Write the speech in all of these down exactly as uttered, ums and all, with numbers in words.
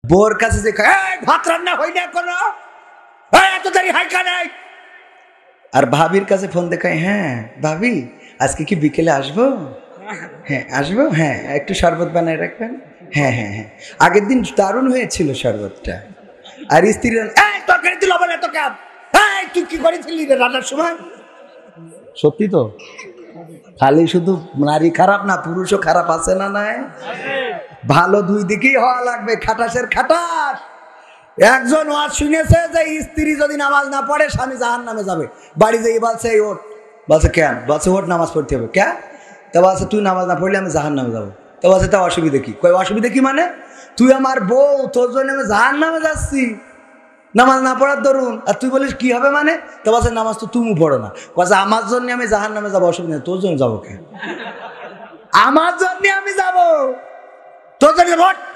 Bore কাছে যে ভাত রান্না হয় না কোনো, এত দেরি হয় কেন? আর ভাবির কাছে ফোন দেখায়, হ্যাঁ ভাবি আজকে কি বিকেলে আসবো? হ্যাঁ আসবো, হ্যাঁ একটু শরবত বানায় রাখবেন। হ্যাঁ হ্যাঁ হ্যাঁ আগের দিন দারুণ হয়েছিল শরবতটা। আর স্ত্রী তরকারি দিল বলে তো কাপ, তুই কি করেছিলি রান্নার সময়? সত্যি তো, খালি শুধু নারী খারাপ না, পুরুষও খারাপ আছে না নাই? ভালো দুই দিকেই হওয়া লাগবে, খাটাসের খাটাস। একজন ওয়াজ শুনেছে যে স্ত্রী যদি নামাজ না পড়ে স্বামী জাহান্নামে যাবে, বাড়ি যেয়ে বলছে এই ওঠ, বলছে কেন? বলছে ওঠ নামাজ পড়তে হবে। কে? তা বলছে তুই নামাজ না পড়লে আমি জাহান্নামে যাবো। তো বলছে তা অসুবিধা কি? কই অসুবিধা কি মানে? তুই আমার বউ, তোর জন্য আমি জাহান্নামে যাচ্ছি নামাজ না পড়ার দরুন, আর তুই বলিস কি হবে মানে? তো বলছে নামাজ তো তুমি পড়ো না। বলছে আমার জন্য আমি জাহান্নামে যাবো, অসুবিধা নেই। তোর জন্য যাবো কেন? আমার জন্য আমি যাবো, তোর জন্য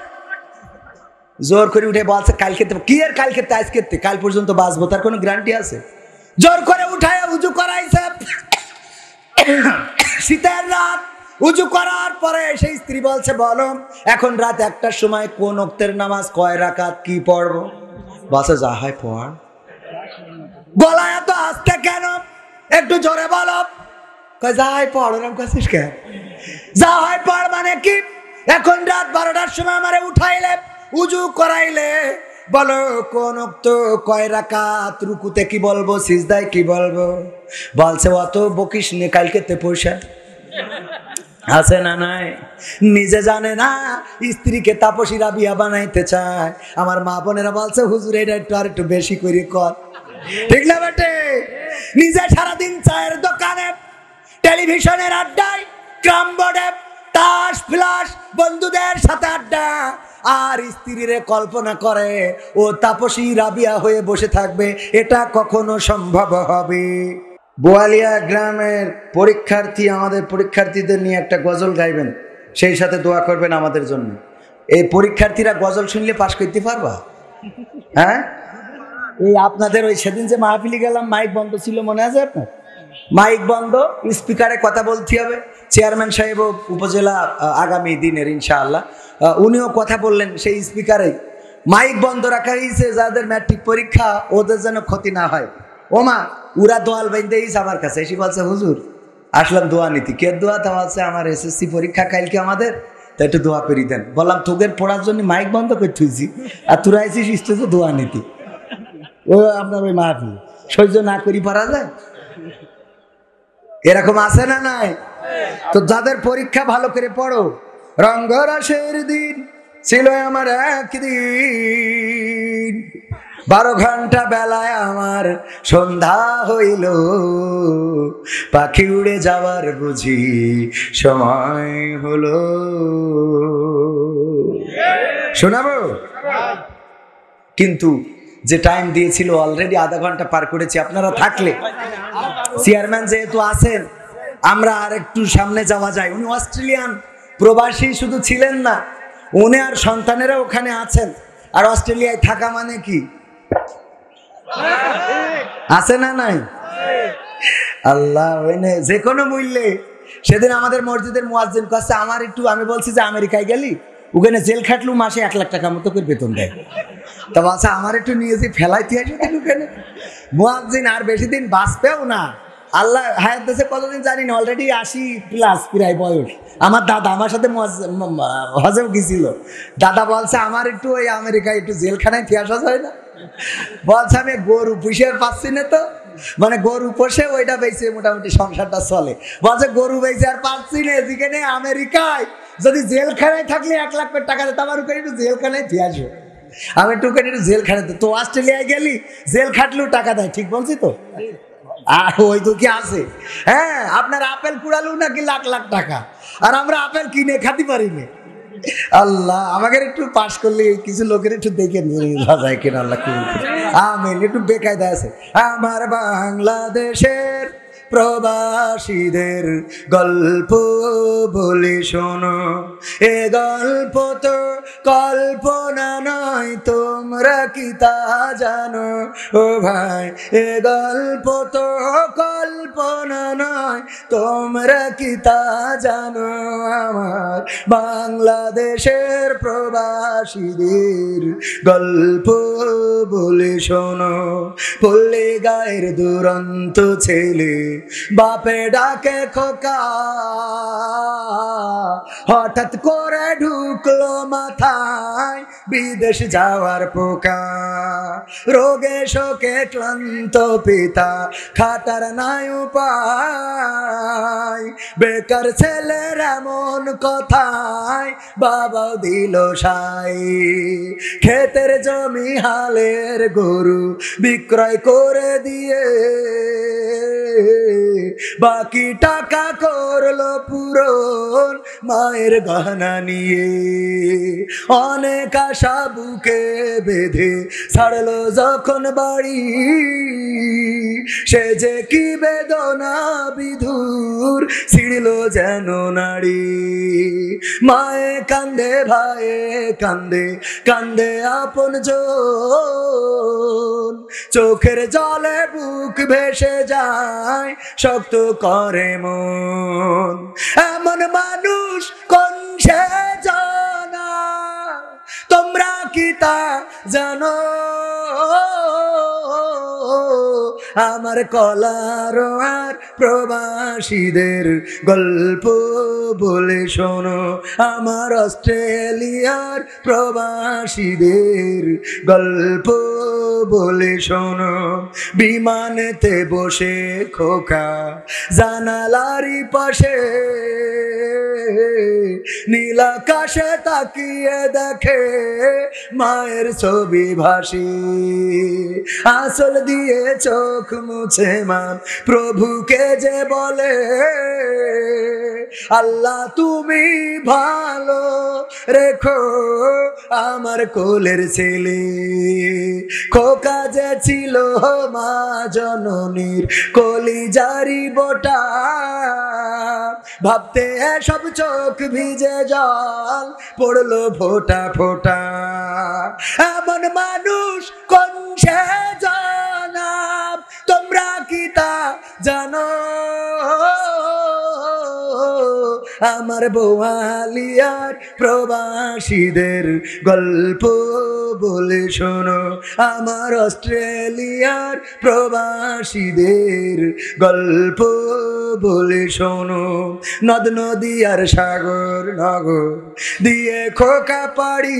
জোর করে উঠে বলছে কাল খেতে। কি আর কাল খেতে? আজ খেতে কাল পর্যন্ত বাঁচবো, তার কোনো গ্যারান্টি আছে? জোর করে উঠায় উজু করাইছে। শীতের রাত, উজু করার পরে সেই স্ত্রী বলছে বলো এখন রাত একটার সময় কোন ওক্তের নামাজ, কয় রাকাত, কি পড়বো? বলছে যা হয় পড়। গলা এত আস্তে কেন? একটু জোরে বলো। কয় যা হয় পড়। ওরকম কাছিস কেন? যা হয় পড় মানে কি? এখন রাত বারোটার সময় আমারে উঠাইলে, উজু করাইলে, বলো কোন ওক্ত, কয় রাকাত, রুকুতে কি বলবো, সিজদায় কি বলবো? বলছে অত বকিস নে, কালকেতে পয়সা আছে না নাই? নিজে জানে না স্ত্রীকে তাপসী রাবিয়া বানাইতে চায়। আমার মা বোনেরা বলছে হুজুর এটা একটু আর একটু বেশি করে কর, ঠিক না বেটে? নিজে সারাদিন চায়ের দোকানে, টেলিভিশনের আড্ডায়, ক্রাম বোর্ডে, তাস ফ্লাস, বন্ধুদের সাথে আড্ডা, আর স্ত্রীরে কল্পনা করে ও তাপসী রাবিয়া হয়ে বসে থাকবে। এটা কখনো সম্ভব হবে? বোয়ালিয়া গ্রামের পরীক্ষার্থী, আমাদের পরীক্ষার্থীদের নিয়ে একটা গজল গাইবেন, সেই সাথে দোয়া করবেন আমাদের জন্য। এই পরীক্ষার্থীরা গজল শুনলে পাশ করতে পারবা? হ্যাঁ, এই আপনাদের ওই সেদিন যে মাহফিলে গেলাম, মাইক বন্ধ ছিল, মনে আছে আপনার? মাইক বন্ধ, স্পিকারে কথা বলতে হবে। চেয়ারম্যান সাহেব উপজেলা আগামী দিনের ইনশাআল্লাহ উনিও কথা বললেন সেই স্পিকারে। মাইক বন্ধ রাখা হয়েছে, যাদের ম্যাট্রিক পরীক্ষা ওদের যেন ক্ষতি না হয়। ওমা উরা দোয়াল বাইন্দেইস আমার কাছে এসে বলছে হুজুর আসলাম দোয়া নিতি। কে দোয়া? তা বলছে আমার এসএসসি পরীক্ষা কালকে আমাদের, তা একটু দোয়া করি দেন। বললাম তোদের পড়ার জন্য মাইক বন্ধ করে থুইছি, আর তোরা আইসিস স্টেজে দোয়া নিতি। ও আপনার ওই মাহফিল সহ্য না করি পারা যায়? এরকম আছে না নাই? তো যাদের পরীক্ষা ভালো করে পড়ো। রঙ্গরসের দিন ছিল আমার একদিন, বারো ঘন্টা বেলায় আমার সন্ধ্যা হইল, পাখি উড়ে যাওয়ার বুঝি সময় হলো। শোনাবো? কিন্তু যে টাইম দিয়েছিল অলরেডি আধা ঘন্টা পার করেছি। আপনারা থাকলে, চেয়ারম্যান যেহেতু আছেন, আমরা আর একটু সামনে যাওয়া যায়। উনি অস্ট্রেলিয়ান প্রবাসী শুধু ছিলেন না, উনি আর সন্তানেরা ওখানে আছেন। আর অস্ট্রেলিয়ায় থাকা মানে কি আছে না নাই? আল্লাহ যে কোনো মূল্যে। সেদিন আমাদের মসজিদের মুয়াজ্জিন কাছে আমার একটু, আমি বলছি যে আমেরিকায় গেলি, ওখানে জেল খাটলু মাসে এক লাখ টাকা মতো করে বেতন দেয়। তা বলছে আমার একটু নিয়ে যে ফেলাইতে আসবে ওখানে। মুয়াজ্জিন আর বেশি দিন বাঁচবেও না, আল্লাহ হায়াত দেশে কতদিন জানি না, অলরেডি আশি প্লাস প্রায় বয়স। আমার দাদা আমার সাথে হজেও গেছিল। দাদা বলছে আমার একটু ওই আমেরিকায় একটু জেলখানায় ফিরে আসা যায় না। বলছে আমি গরু পুষে পাচ্ছি না, তো মানে গরু পোষে ওইটা বেঁচে মোটামুটি সংসারটা চলে। বলছে গরু বেঁচে আর পাচ্ছি না, যেখানে আমেরিকায় যদি জেলখানায় থাকলে এক লাখ টাকা দিতে, আমার ওখানে একটু জেলখানায় ফিরে আসবে। আমি একটু ওখানে একটু জেল খাটাতে। তো অস্ট্রেলিয়ায় গেলি জেল খাটলেও টাকা দেয়, ঠিক বলছি তো? আর ওই তো কি আছে? হ্যাঁ, আপনার আপেল কুড়ালেও নাকি লাখ লাখ টাকা, আর আমরা আপেল কিনে খাতে পারি না। আল্লাহ আমাকে একটু পাশ করলে কিছু লোকের একটু দেখে যায় কিনা। আল্লাহ আমিন। একটু বেকায়দা আছে। আমার বাংলাদেশের প্রবাসীদের গল্প বলি শোনো। এ গল্প তো কল্পনা নয়, তোমরা কি তা জানো? ও ভাই, এ গল্প তো কল্পনা নয়, তোমরা কি তা জানো? আমার বাংলাদেশের প্রবাসীদের গল্প বলে শোনো। পল্লী গায়ের দুরন্ত ছেলে বাপে ডাকে খোকা, হঠাৎ করে ঢুকলো মাথায় বিদেশ যাওয়ার পোকা। রোগে শোকে ক্লান্ত পিতা, খাটার নাই উপায়, বেকার ছেলের এমন কথায় বাবাও দিল সাই। ক্ষেতের জমি হালের গরু বিক্রয় করে দিয়ে বাকি টাকা করলো পূরণ মায়ের গহনা নিয়ে। অনেক আশা বুকে বেঁধে ছাড়লো যখন বাড়ি, সে যে কি বেদনা বিধুর ছিড়ল যেন নাড়ি। মায়ে কান্দে, ভাইয়ে কান্দে, কান্দে আপন জন, চোখের জলে বুক ভেসে যায়, শক্ত করে মন। এমন মানুষ কোন সে জানা, তোমরা কি তা জানো? আমার কলার আর প্রবাসীদের গল্প বলে শোনো। আমার অস্ট্রেলিয়ার প্রবাসীদের গল্প বলে শোনো। বিমানেতে বসে খোকা জানালারি পাশে, নীল আকাশে তাকিয়ে দেখে মায়ের ছবি ভাসি। আঁচল দিয়ে চোখ মুছে মান প্রভুকে যে বলে, আল্লাহ তুমি ভালো রেখো আমার কোলের ছেলে। খোকা যে ছিল মা জননীর কলিজারি বোটা, ভাবতে সব চোখ ভিজে জল পড়লো ফোটা ফোটা। এমন মানুষ কোন সে জানাব, তোমরা কি তা জানো? আমার বোয়ালিয়ার প্রবাসীদের গল্প বলে শোনো। আমার অস্ট্রেলিয়ার প্রবাসীদের গল্প বলে শোনো। নদ নদী আর সাগর নগর দিয়ে খোকা পাড়ি,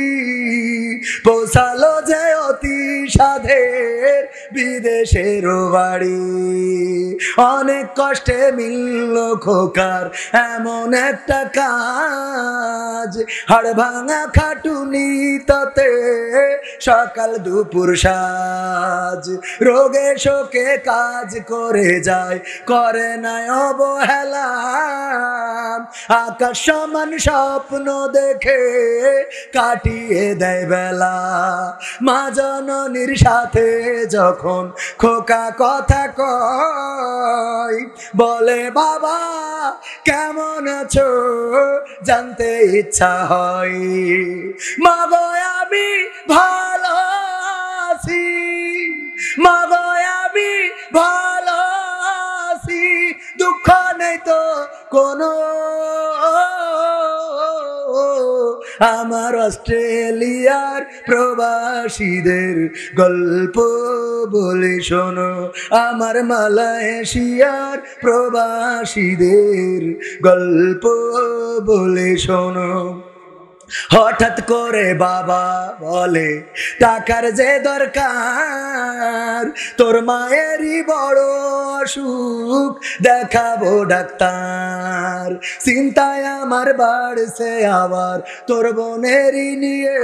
পৌঁছালো যে অতি সাধের বিদেশের বাড়ি। অনেক কষ্টে মিলল খোকার এমন একটা কাজ, হাড় ভাঙা খাটুনি তাতে সকাল দুপুর সাজ। রোগে শোকে কাজ করে যায়, করে নাই অবহেলা, আকাশ সমান স্বপ্ন দেখে কাটিয়ে দেয় বেলা। মা জননীর সাথে যখন খোকা কথা কয়, বলে বাবা কেমন আছো জানতে ইচ্ছা হয়। মা গো আমি ভালো আছি, মা গো আমি ভালো আছি, দুঃখ নেই তো কোনো। আমার অস্ট্রেলিয়ার প্রবাসীদের গল্প বলে শোনো। আমার মালয়েশিয়ার প্রবাসীদের গল্প বলে শোনো। হঠাৎ করে বাবা বলে টাকার যে দরকার, তোর মায়েরই বড় অসুখ দেখাবো ডাক্তার। চিন্তায় আমার বাড়ছে আবার তোর বোনেরই নিয়ে,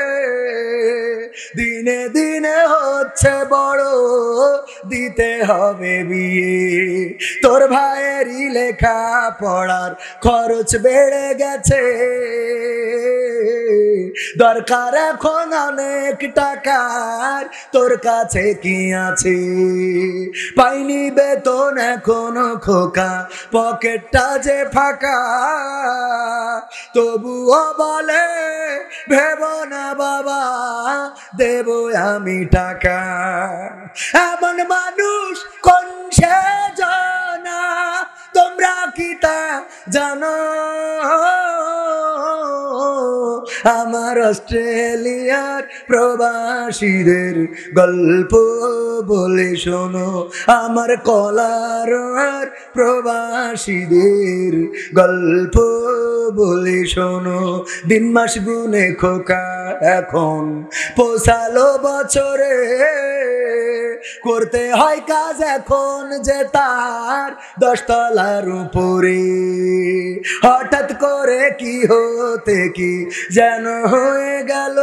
দিনে দিনে হচ্ছে বড় দিতে হবে বিয়ে। তোর ভাইয়েরই লেখা পড়ার খরচ বেড়ে গেছে, দরকার এখন অনেক টাকার, তোর কাছে কি আছে? পাইনি বেতন এখনো খোকা, পকেটটা যে ফাঁকা, তবুও বলে ভেব না বাবা, দেব আমি টাকা। এমন মানুষ কোন সে জানা, তোমরা কি তা জানো? আমার অস্ট্রেলিয়ার প্রবাসীদের গল্প বলে শোনো, আমার কলার প্রবাসীদের গল্প বলে শোনো। দিন মাস গুনে খোকা এখন পোষালো বছরে, করতে হয় কাজ এখন যে তার দশতলার উপরে। হঠাৎ করে কি হতে কি যেন হয়ে গেল,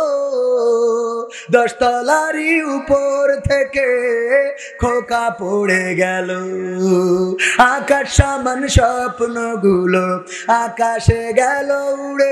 দশতলারই উপর থেকে খোকা পড়ে গেল। আকাশ সমান স্বপ্নগুলো আকাশে গেল উড়ে,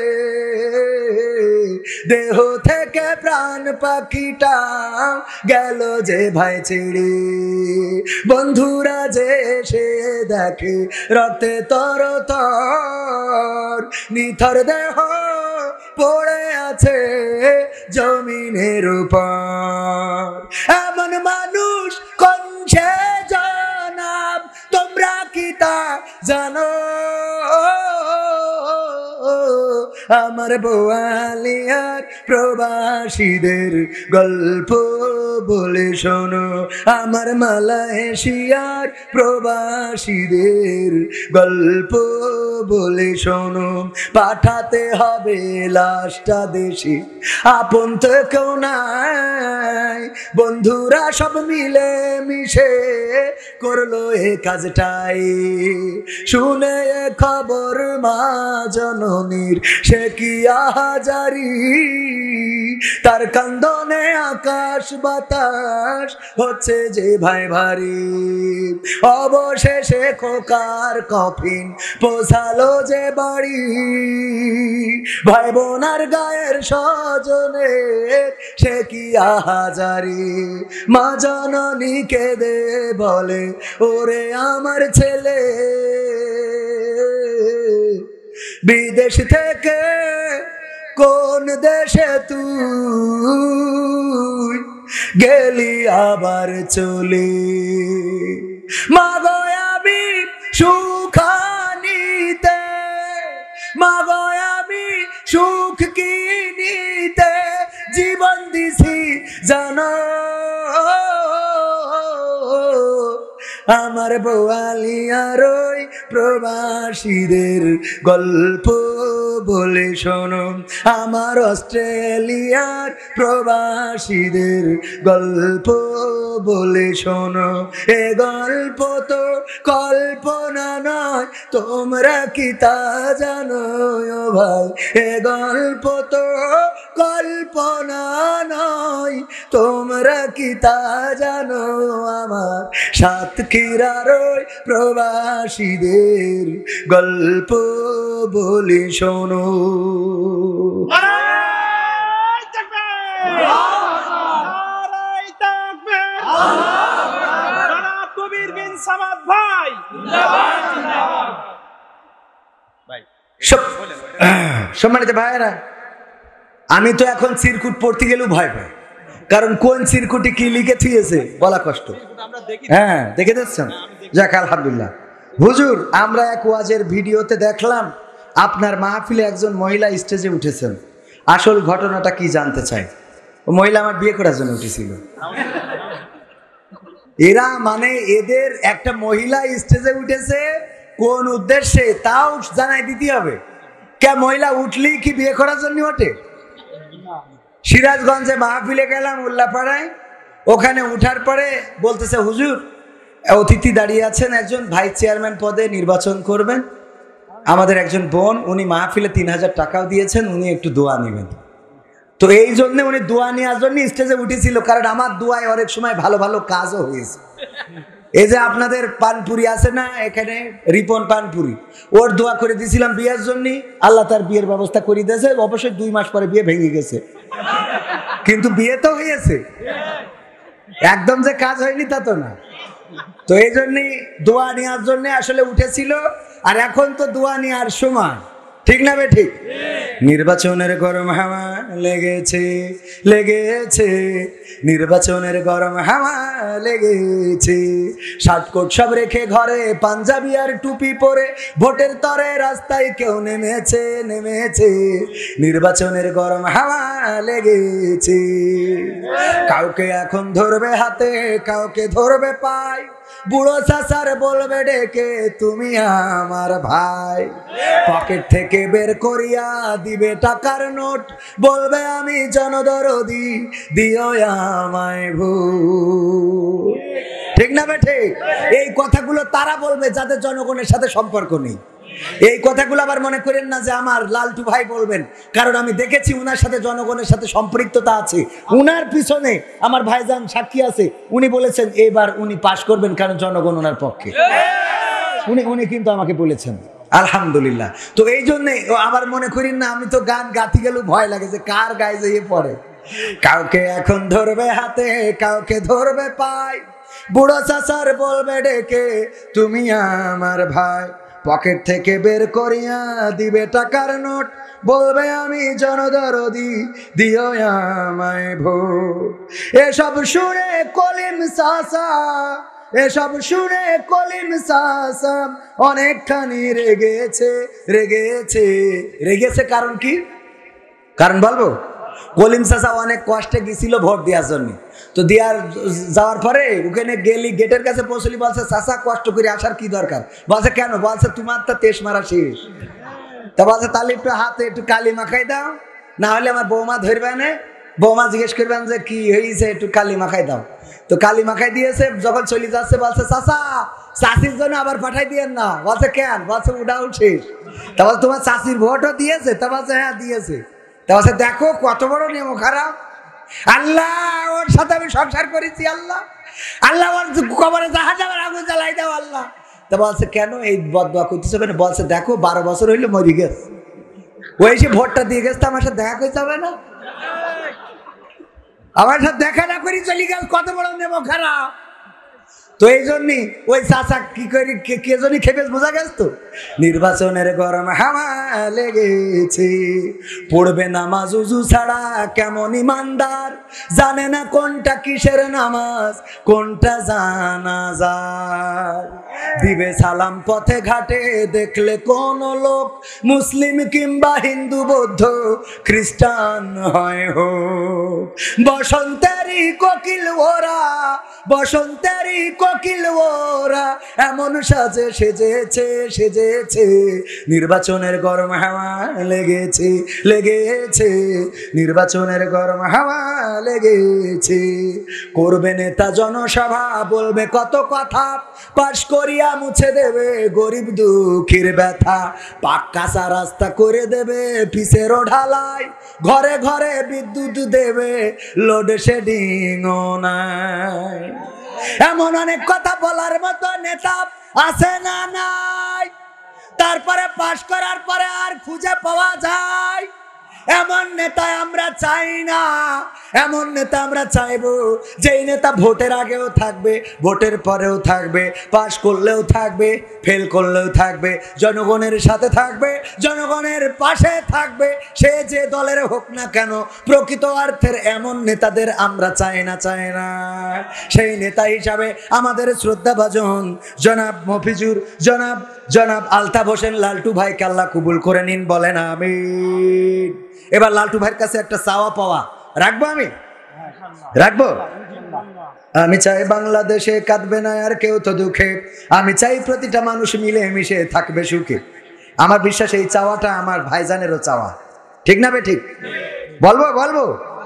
দেহ থেকে প্রাণ পাখিটা গেল যে ভাই ছেড়ে। বন্ধুরা যে এসে দেখে রক্তে তর তর, নিথর দেহ পড়ে আছে জমিনের উপর। এমন মানুষ কোন সে জনাব, তোমরা কি তা জানো? আমার বোয়ালিয়ার প্রবাসীদের গল্প বলে শোনো, আমার মালয়েশিয়ার প্রবাসীদের গল্প বলে শোনো। পাঠাতে হবে লাশটা দেশে, আপন তো কেউ নাই, বন্ধুরা সব মিলে মিশে করলো এ কাজটাই। শুনে এ খবর মা জননীর সে কি আহাজারি, তার কান্দনে আকাশ বাতাস হচ্ছে যে ভাই ভারী। অবশেষে খোকার কফিন পৌঁছালো যে বাড়ি, ভাই বোনার গায়ের স্বজনের সে কি আহাজারি। মা জননী কেঁদে বলে ওরে আমার ছেলে, বিদেশ থেকে কোন দেশে তুই গেলি আবার চলে। মাগো আমি সুখানিতে, মাগো আমি সুখ কিনিতে জীবন দিছি জানো। আমার বোয়ালিয়ার ওই প্রবাসীদের গল্প বলে শোনো, আমার অস্ট্রেলিয়ার প্রবাসীদের গল্প বলে শোনো। এ গল্প তো কল্পনা নয়, তোমরা কি তা জানো ভাই? এ গল্প তো কল্পনা নয়, তোমরা কি তা জানো? আমার সাতক্ষীরার ওই প্রবাসীদের গল্প বলি শোনো। কবির বিন সামাদ ভাই সম্মানিত ভাইয়েরা, আমি তো এখন চিরকুট পড়তে গেলেও ভয় পাই, কারণ কোন চিরকুটে কি লিখে থিয়েছে বলা কষ্ট। হ্যাঁ দেখে দিচ্ছেন, যাক আলহামদুলিল্লাহ। হুজুর, আমরা এক ওয়াজের ভিডিওতে দেখলাম আপনার মাহফিলে একজন মহিলা স্টেজে উঠেছেন, আসল ঘটনাটা কি জানতে চাই। ও মহিলা আমার বিয়ে করার জন্য উঠেছিল। এরা মানে এদের একটা মহিলা স্টেজে উঠেছে কোন উদ্দেশ্যে তাও জানাই দিতে হবে। কে মহিলা উঠলি কি বিয়ে করার জন্য ওঠে? সিরাজগঞ্জে মাহফিলে গেলাম উল্লাপাড়ায়, ওখানে উঠার পরে বলতেছে হুজুর অতিথি দাঁড়িয়ে আছেন, একজন ভাইস চেয়ারম্যান পদে নির্বাচন করবেন, আমাদের একজন বোন, উনি মাহফিলে তিন হাজার টাকাও দিয়েছেন, উনি একটু দোয়া নেবেন। তো এই জন্য উনি দোয়া নেওয়ার জন্য স্টেজে উঠেছিল, কারণ আমার দোয়ায় অনেক সময় ভালো ভালো কাজও হয়েছে। এই যে আপনাদের পানপুরি আছে না এখানে, রিপন পানপুরি, ওর দোয়া করে দিয়েছিলাম বিয়ের জন্য, আল্লাহ তার বিয়ের ব্যবস্থা করে দিয়েছে। অবশ্যই দুই মাস পরে বিয়ে ভেঙে গেছে, কিন্তু বিয়ে তো হয়েছে, একদম যে কাজ হয়নি তা তো না। তো এই জন্যই দোয়া নেওয়ার জন্য আসলে উঠেছিল, আর এখন তো দোয়া নেওয়ার সময়, ঠিক না বে ঠিক? নির্বাচনের গরম হাওয়া লেগেছে লেগেছে, নির্বাচনের গরম হাওয়া লেগেছে, শার্ট কোট সব রেখে ঘরে পাঞ্জাবি আর টুপি পরে ভোটের তরে রাস্তায় কেউ নেমেছে নেমেছে, নির্বাচনের গরম হাওয়া লেগেছে। কাউকে এখন ধরবে হাতে, কাউকে ধরবে পায়, বুড়ো চাচার বলবে ডেকে তুমি আমার ভাই, পকেট থেকে বের করিয়া দিবে টাকার নোট, বলবে আমি জনদরদি দিও আমায় ভূত। ঠিক না বেঠে? এই কথাগুলো তারা বলবে যাদের জনগণের সাথে সম্পর্ক নেই। এই কথাগুলো আবার মনে করেন না যে আমার লালটু ভাই বলবেন, কারণ আমি দেখেছি উনার সাথে জনগণের সাথে সম্পৃক্ততা আছে। উনার পিছনে আমার ভাইজান সাক্ষী আছে, উনি বলেছেন এবার উনি পাশ করবেন, কারণ জনগণ ওনার পক্ষে। উনি উনি কিন্তু আমাকে বলেছেন, আলহামদুলিল্লাহ। তো এই জন্যে আবার মনে করেন না আমি তো গান গাতি গেলেও ভয় লাগে যে কার গায়ে যেয়ে পড়ে। কাউকে এখন ধরবে হাতে, কাউকে ধরবে পায়, বুড়ো চাচার বলবে ডেকে তুমি আমার ভাই, পকেট থেকে বের করিয়া দিবে টাকার নোট, বলবে আমি জনদরদি দিও আমায় ভোট। এসব শুনে কলিম চাচা, এসব শুনে কলিম চাচা অনেকখানি রেগেছে রেগেছে রেগেছে। কারণ কি? কারণ বলবো, কলিম চাচা অনেক কষ্টে গেছিল ভোট দেওয়ার জন্য। তো দেওয়ার যাওয়ার পরে ওখানে গেলি, গেটের কাছে পৌঁছলি, বলছে চাচা কষ্ট করে আসার কি দরকার? বলছে কেন? বলছে তোমার তো তেজ মারা শেষ। তা বলছে তাহলে একটু হাতে একটু কালি মাখাই দাও, না হলে আমার বৌমা ধরবে না। বৌমা জিজ্ঞেস করবেন যে কি হয়েছে, একটু কালি মাখাই দাও। তো কালি মাখাই দিয়েছে, যখন চলে যাচ্ছে বলছে চাচা চাষির জন্য আবার পাঠাই দিয়েন না। বলছে কেন? বলছে উঠাও শেষ। তা বলছে তোমার চাষির ভোটও দিয়েছে? তা বলছে হ্যাঁ দিয়েছে। তা বলছে দেখো কত বড় নিয়ম খারাপ, আল্লাহ ওর সাথে আমি সংসার করেছি, আল্লাহ আল্লাহ ওর কবরে জাহাজ আমার আগুন জ্বালাই দাও আল্লাহ। তা বলছে কেন এই বদদোয়া করতেছে? কেন? বলছে দেখো বারো বছর হইলে মরি গেছে, ওই সে ভোটটা দিয়ে গেছে, আমার সাথে দেখা করতে হবে না, আমার সাথে দেখা না করি চলে গেল, কত বড় নেব খারাপ। তো এই জন্যই ওই চাচা কি করি কে জন্য খেপে বোঝা গেছে। তো নির্বাচনের গরম হাওয়া লেগেছে, পড়বে নামাজ উজু ছাড়া কেমন ইমানদার, জানে না কোনটা কিসের নামাজ কোনটা জানাজা, দিবে সালাম পথে ঘাটে দেখলে কোন লোক, মুসলিম কিংবা হিন্দু বৌদ্ধ খ্রিস্টান হয় হোক, বসন্তেরই কোকিল ওরা, বসন্তেরই কোকিল ওরা এমন সাজে সেজেছে সেজেছে, নির্বাচনের গরম হাওয়া লেগেছে লেগেছে, নির্বাচনের গরম হাওয়া লেগেছে, করবে নেতা জনসভা বলবে কত কথা, পাশ করিয়া মুছে দেবে গরিব দুঃখীর ব্যথা, পাক্কা রাস্তা করে দেবে পিছেরও ঢালাই, ঘরে ঘরে বিদ্যুৎ দেবে লোডশেডিং ও নাই। এমন অনেক কথা বলার মতো নেতা আছে না নাই, তারপরে পাশ করার পরে আর খুঁজে পাওয়া যায় এমন নেতা আমরা চাই না। এমন নেতা আমরা চাইবো যেই নেতা ভোটের আগেও থাকবে, ভোটের পরেও থাকবে, পাশ করলেও থাকবে, ফেল করলেও থাকবে, জনগণের সাথে থাকবে, জনগণের পাশে থাকবে, সে যে দলের হোক না কেন। প্রকৃত অর্থের এমন নেতাদের আমরা চাই না চাই না সেই নেতা হিসাবে আমাদের শ্রদ্ধাভাজন জনাব মফিজুর, জনাব জনাব আলতাফ হোসেন লালটু ভাইকে আল্লাহ কবুল করে নিন, বলেন আমিন। এবার লালটু ভাইয়ের কাছে একটা চাওয়া পাওয়া রাখবো, আমি রাখবো। আমি চাই বাংলাদেশে কাঁদবে না আর কেউ তো দুঃখে, আমি চাই প্রতিটা মানুষ মিলে মিশে থাকবে সুখে। আমার বিশ্বাস এই চাওয়াটা আমার ভাইজানেরও চাওয়া, ঠিক না বে ঠিক? বলবো বলবো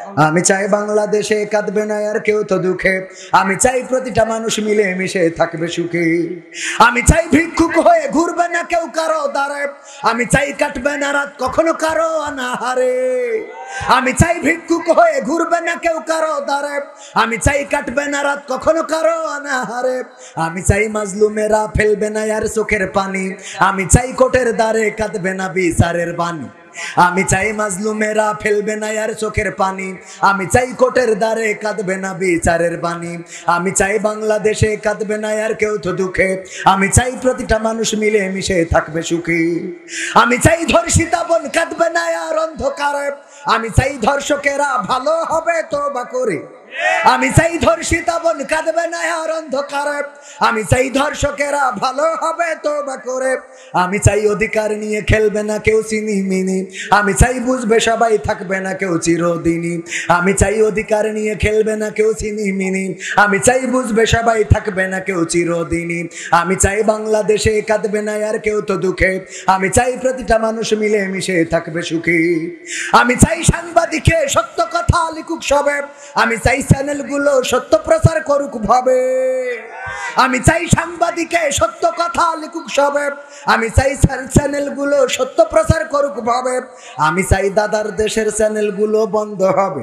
আমি চাই বাংলাদেশে কাঁদবে না আর কেউ তো দুঃখে, আমি চাই প্রতিটা মানুষ মিলে মিশে থাকবে সুখে। আমি চাই ভিক্ষুক হয়ে ঘুরবে না কেউ কারো দ্বারে, আমি চাই কাটবে না রাত কখনো কারো অনাহারে। আমি চাই ভিক্ষুক হয়ে ঘুরবে না কেউ কারো দ্বারে, আমি চাই কাটবে না রাত কখনো কারো অনাহারে। আমি চাই মাজলুমেরা ফেলবে না আর চোখের পানি, আমি চাই কোটের দ্বারে কাঁদবে না বিচারের বাণী। আমি চাই মাজলুমেরা ফেলবে না আর চোখের পানি, আমি চাই কোটের দ্বারে কাঁদবে না বিচারের বাণী। আমি চাই বাংলাদেশে কাঁদবে না আর কেউ তো দুঃখে, আমি চাই প্রতিটা মানুষ মিলে মিশে থাকবে সুখী। আমি চাই ধর্ষিতা বোন কাঁদবে না আর অন্ধকারে, আমি চাই ধর্ষকেরা ভালো হবে তওবা করে। আমি চাই ধর্ষিতা বোন কাঁদবে না আর অন্ধকারে, আমি চাই ধর্ষকেরা ভালো হবে তওবা করে। আমি চাই অধিকার নিয়ে খেলবে না কেউ চিনি মিনি, আমি চাই বুঝবে সবাই থাকবে না কেউ চিরদিনই। আমি চাই অধিকার নিয়ে খেলবে না কেউ চিনি মিনি, আমি চাই বুঝবে সবাই থাকবে না কেউ চিরদিনই। আমি চাই বাংলাদেশে কাঁদবে না আর কেউ তো দুঃখে, আমি চাই প্রতিটা মানুষ মিলে মিশে থাকবে সুখী। আমি চাই সাংবাদিকে সত্য কথা লিখুক সবে, আমি চাই চ্যানেলগুলো সত্য প্রচার করুক ভাবে। আমি চাই সাংবাদিকে সত্য কথা লিখুক সবে, আমি চাই চ্যানেলগুলো সত্য প্রচার করুক ভাবে। আমি চাই দাদার দেশের চ্যানেলগুলো বন্ধ হবে।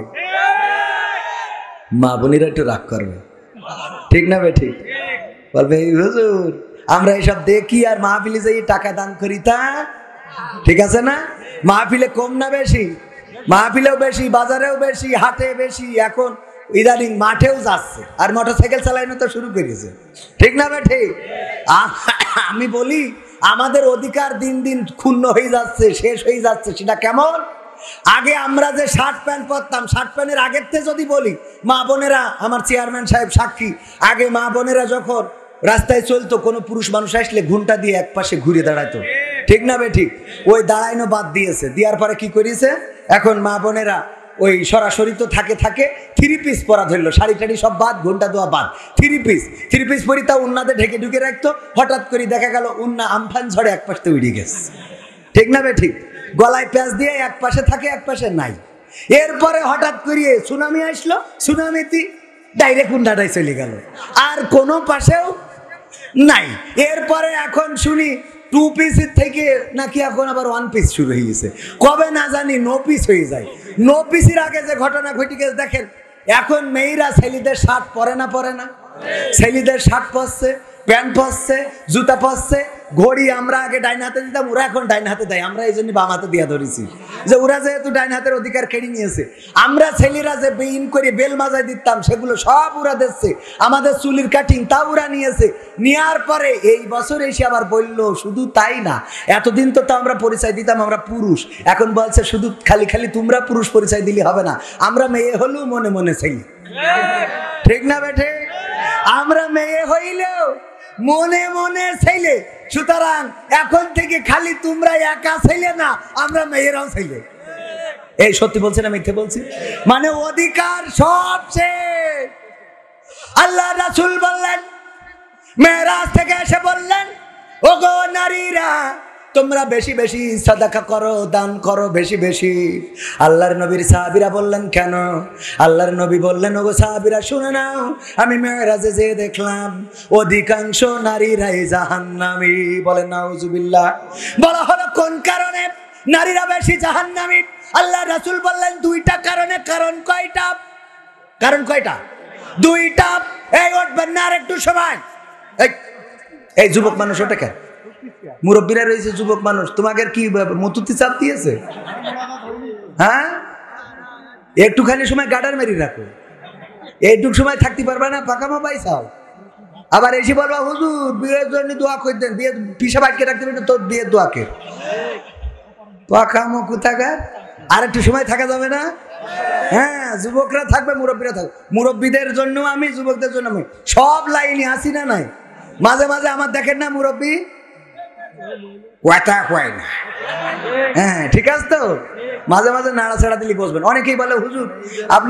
মা বোনেরা একটু রাগ করবে, ঠিক না বে ঠিক? বলবে এই হুজুর আমরা এসব দেখি আর মাহফিলে যাই টাকা দান করি, তা ঠিক আছে না? মাহফিলে কম না বেশি? মাহফিলেও বেশি, বাজারেও বেশি, হাটে বেশি, এখন ইদানিং মাঠেও যাচ্ছে আর মোটরসাইকেল চালানো তো শুরু করেছে, ঠিক না বে ঠিক? আমি বলি আমাদের অধিকার দিন দিন ক্ষুণ্ণ হয়ে যাচ্ছে, শেষ হয়ে যাচ্ছে। সেটা কেমন? আগে আমরা যে শার্ট প্যান্ট পরতাম, শার্ট প্যান্টের আগের থেকে যদি বলি, মা বোনেরা, আমার চেয়ারম্যান সাহেব সাক্ষী, আগে মা বোনেরা যখন রাস্তায় চলতো কোনো পুরুষ মানুষ আসলে ঘুমটা দিয়ে এক পাশে ঘুরে দাঁড়াতো, ঠিক না বে ঠিক? ওই দাঁড়াইনো বাদ দিয়েছে, দেওয়ার পরে কি করেছে, এখন মা বোনেরা ওই সরাসরি তো থাকে থাকে থ্রি পিস পরা ধরলো, শাড়ি টাড়ি সব বাদ, ঘন্টা দেওয়া বাদ, থ্রি পিস থ্রি পিস পরি তা উন্নাতে ঢেকে ঢুকে রাখতো। হঠাৎ করে দেখা গেল উন্না আমফান ঝড়ে এক পাশে উড়ে গেছে, ঠিক না বে ঠিক? গলায় প্যাঁচ দিয়ে এক পাশে থাকে এক পাশে নাই। এরপরে হঠাৎ করিয়ে সুনামি আসলো, সুনামিতে ডাইরেক্ট উন্নাটাই চলে গেল, আর কোনো পাশেও নাই। এরপরে এখন শুনি টু পিসের থেকে নাকি এখন আবার ওয়ান পিস শুরু হয়ে গেছে, কবে না জানি নো পিস হয়ে যায়। নো পিসের আগে যে ঘটনা ঘটে গেছে দেখেন, এখন মেয়েরা ছেলেদের শার্ট পরে না পরে না, ছেলেদের শার্ট পরছে, প্যান্ট পরছে, জুতা পরছে, ঘড়ি আমরা আগে ডাইন হাতে দিতাম, ওরা এখন ডাইন হাতে দেয়। আমরা এই জন্য বাম হাতে দিয়া ধরেছি যে ওরা যেহেতু ডাইন হাতের অধিকার কেড়ে নিয়েছে। আমরা ছেলেরা যে বেইন করে বেল মাজায় দিতাম সেগুলো সব ওরা দিচ্ছে। আমাদের চুলির কাটিং তা ওরা নিয়েছে। নেওয়ার পরে এই বছর এসে আবার বললো শুধু তাই না, এতদিন তো তা আমরা পরিচয় দিতাম আমরা পুরুষ, এখন বলছে শুধু খালি খালি তোমরা পুরুষ পরিচয় দিলে হবে না, আমরা মেয়ে হলেও মনে মনে ছেলে, ঠিক না বেঠে? আমরা মেয়ে হইলেও মনে মনে ছেলে, সুতরাং এখন থেকে খালি তোমরা একা ছেলে না, আমরা মেয়েরাও ছেলে। এই সত্যি বলছি না মিথ্যে বলছি? মানে অধিকার সব শেষ। আল্লাহ রাসূল বললেন, মেরাজ থেকে এসে বললেন, ওগো নারীরা তোমরা বেশি বেশি সাদাকা করো, দান করো বেশি বেশি। আল্লাহর নবীর সাহাবীরা বললেন কেন? আল্লাহর নবী বললেন, ওগো সাহাবীরা শুনে নাও, আমি মেরাজে যে দেখলাম অধিকাংশ নারীরাই জাহান্নামী। বলেন নাউজুবিল্লাহ। বলা হলো কোন কারণে নারীরা বেশি জাহান্নামী? আল্লাহ রাসূল বললেন দুইটা কারণে। কারণ কয়টা? কারণ কয়টা? দুইটা। এই উঠবেন না আর একটু সময়। এই এই যুবক মানুষ ওটা কেন? মুরব্বীরা রয়েছে, যুবক মানুষ, তোমাকে কি মতুতি চাপ দিয়েছে? হ্যাঁ, একটুখানি সময় গাডার মেরি রাখো, এইটুক সময় থাকতে পারবে না, পাকামা পাইছাও। আবার এসে বলবা হুজুর বিয়ের জন্য দোয়া করে দেন, বিয়ে পিসা বাটকে রাখতে পারবে তোর বিয়ের দোয়াকে, পাকামো কোথাকার। আর একটু সময় থাকা যাবে না? হ্যাঁ, যুবকরা থাকবে, মুরব্বীরা থাকবে। মুরব্বীদের জন্য আমি, যুবকদের জন্য আমি, সব লাইনে আসি না নাই। মাঝে মাঝে আমার দেখেন না মুরব্বী কথা কয় না, হ্যাঁ ঠিক আছে তো, মাঝে মাঝে নাড়াছাড়া দিলে বসবেন। অনেকেই বলে হুজুর আপনি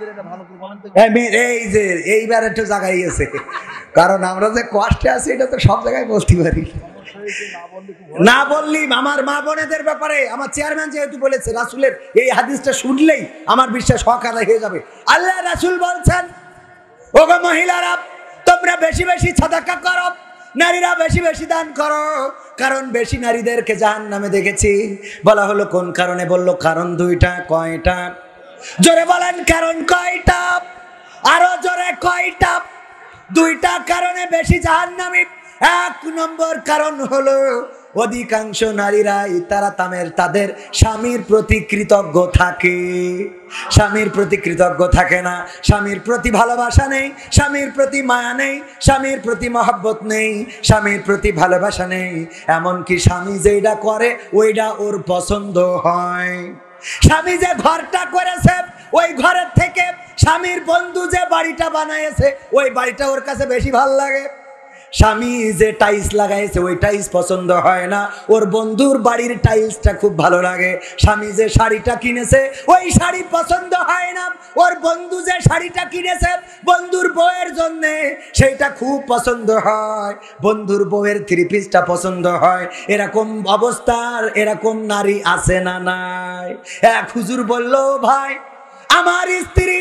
এই যে এইবার একটু জায়গায় গেছে, কারণ আমরা যে কষ্টে আছি এটা তো সব জায়গায় বলতে পারি, না বললি আমার মা বোনেদের ব্যাপারে আমার চেয়ারম্যান যেহেতু বলেছে রাসূলের এই হাদিসটা শুনলেই আমার বিশ্বাস হক আদায় হয়ে যাবে। আল্লাহ রাসূল বলছেন, ওগো মহিলারা তোমরা বেশি বেশি সাদাকা করো, নারীরা বেশি বেশি দান করো, কারণ বেশি নারীদেরকে জাহান্নামে দেখেছি। বলা হলো কোন কারণে? বললো কারণ দুইটা। কয়টা? জোরে বলেন কারণ কয়টা? আরো জোরে কয়টা? দুইটা কারণে বেশি জাহান্নামী। এক নম্বর কারণ হলো অধিকাংশ নারীরাই তারা তামের তাদের স্বামীর প্রতি কৃতজ্ঞ থাকে। স্বামীর প্রতি কৃতজ্ঞ থাকে না, স্বামীর প্রতি ভালোবাসা নেই, স্বামীর প্রতি মায়া নেই, স্বামীর প্রতি মহব্বত নেই, স্বামীর প্রতি ভালোবাসা নেই। এমনকি স্বামী যেটা করে ওইটা ওর পছন্দ হয়। স্বামী যে ঘরটা করেছে ওই ঘরের থেকে স্বামীর বন্ধু যে বাড়িটা বানাইছে ওই বাড়িটা ওর কাছে বেশি ভালো লাগে। স্বামী যে টাইলস লাগাইছে ওই টাইলস পছন্দ হয় না, ওর বন্ধুর বাড়ির টাইলসটা খুব ভালো লাগে। স্বামী যে শাড়িটা কিনেছে ওই শাড়ি পছন্দ হয় না, ওর বন্ধু যে শাড়িটা কিনেছে বন্ধুর বউয়ের জন্য সেইটা খুব পছন্দ হয়, বন্ধুর বউয়ের থ্রি পিসটা পছন্দ হয়। এরকম অবস্থার এরকম নারী আছে না নাই? এক হুজুর বলল, ভাই আমার স্ত্রী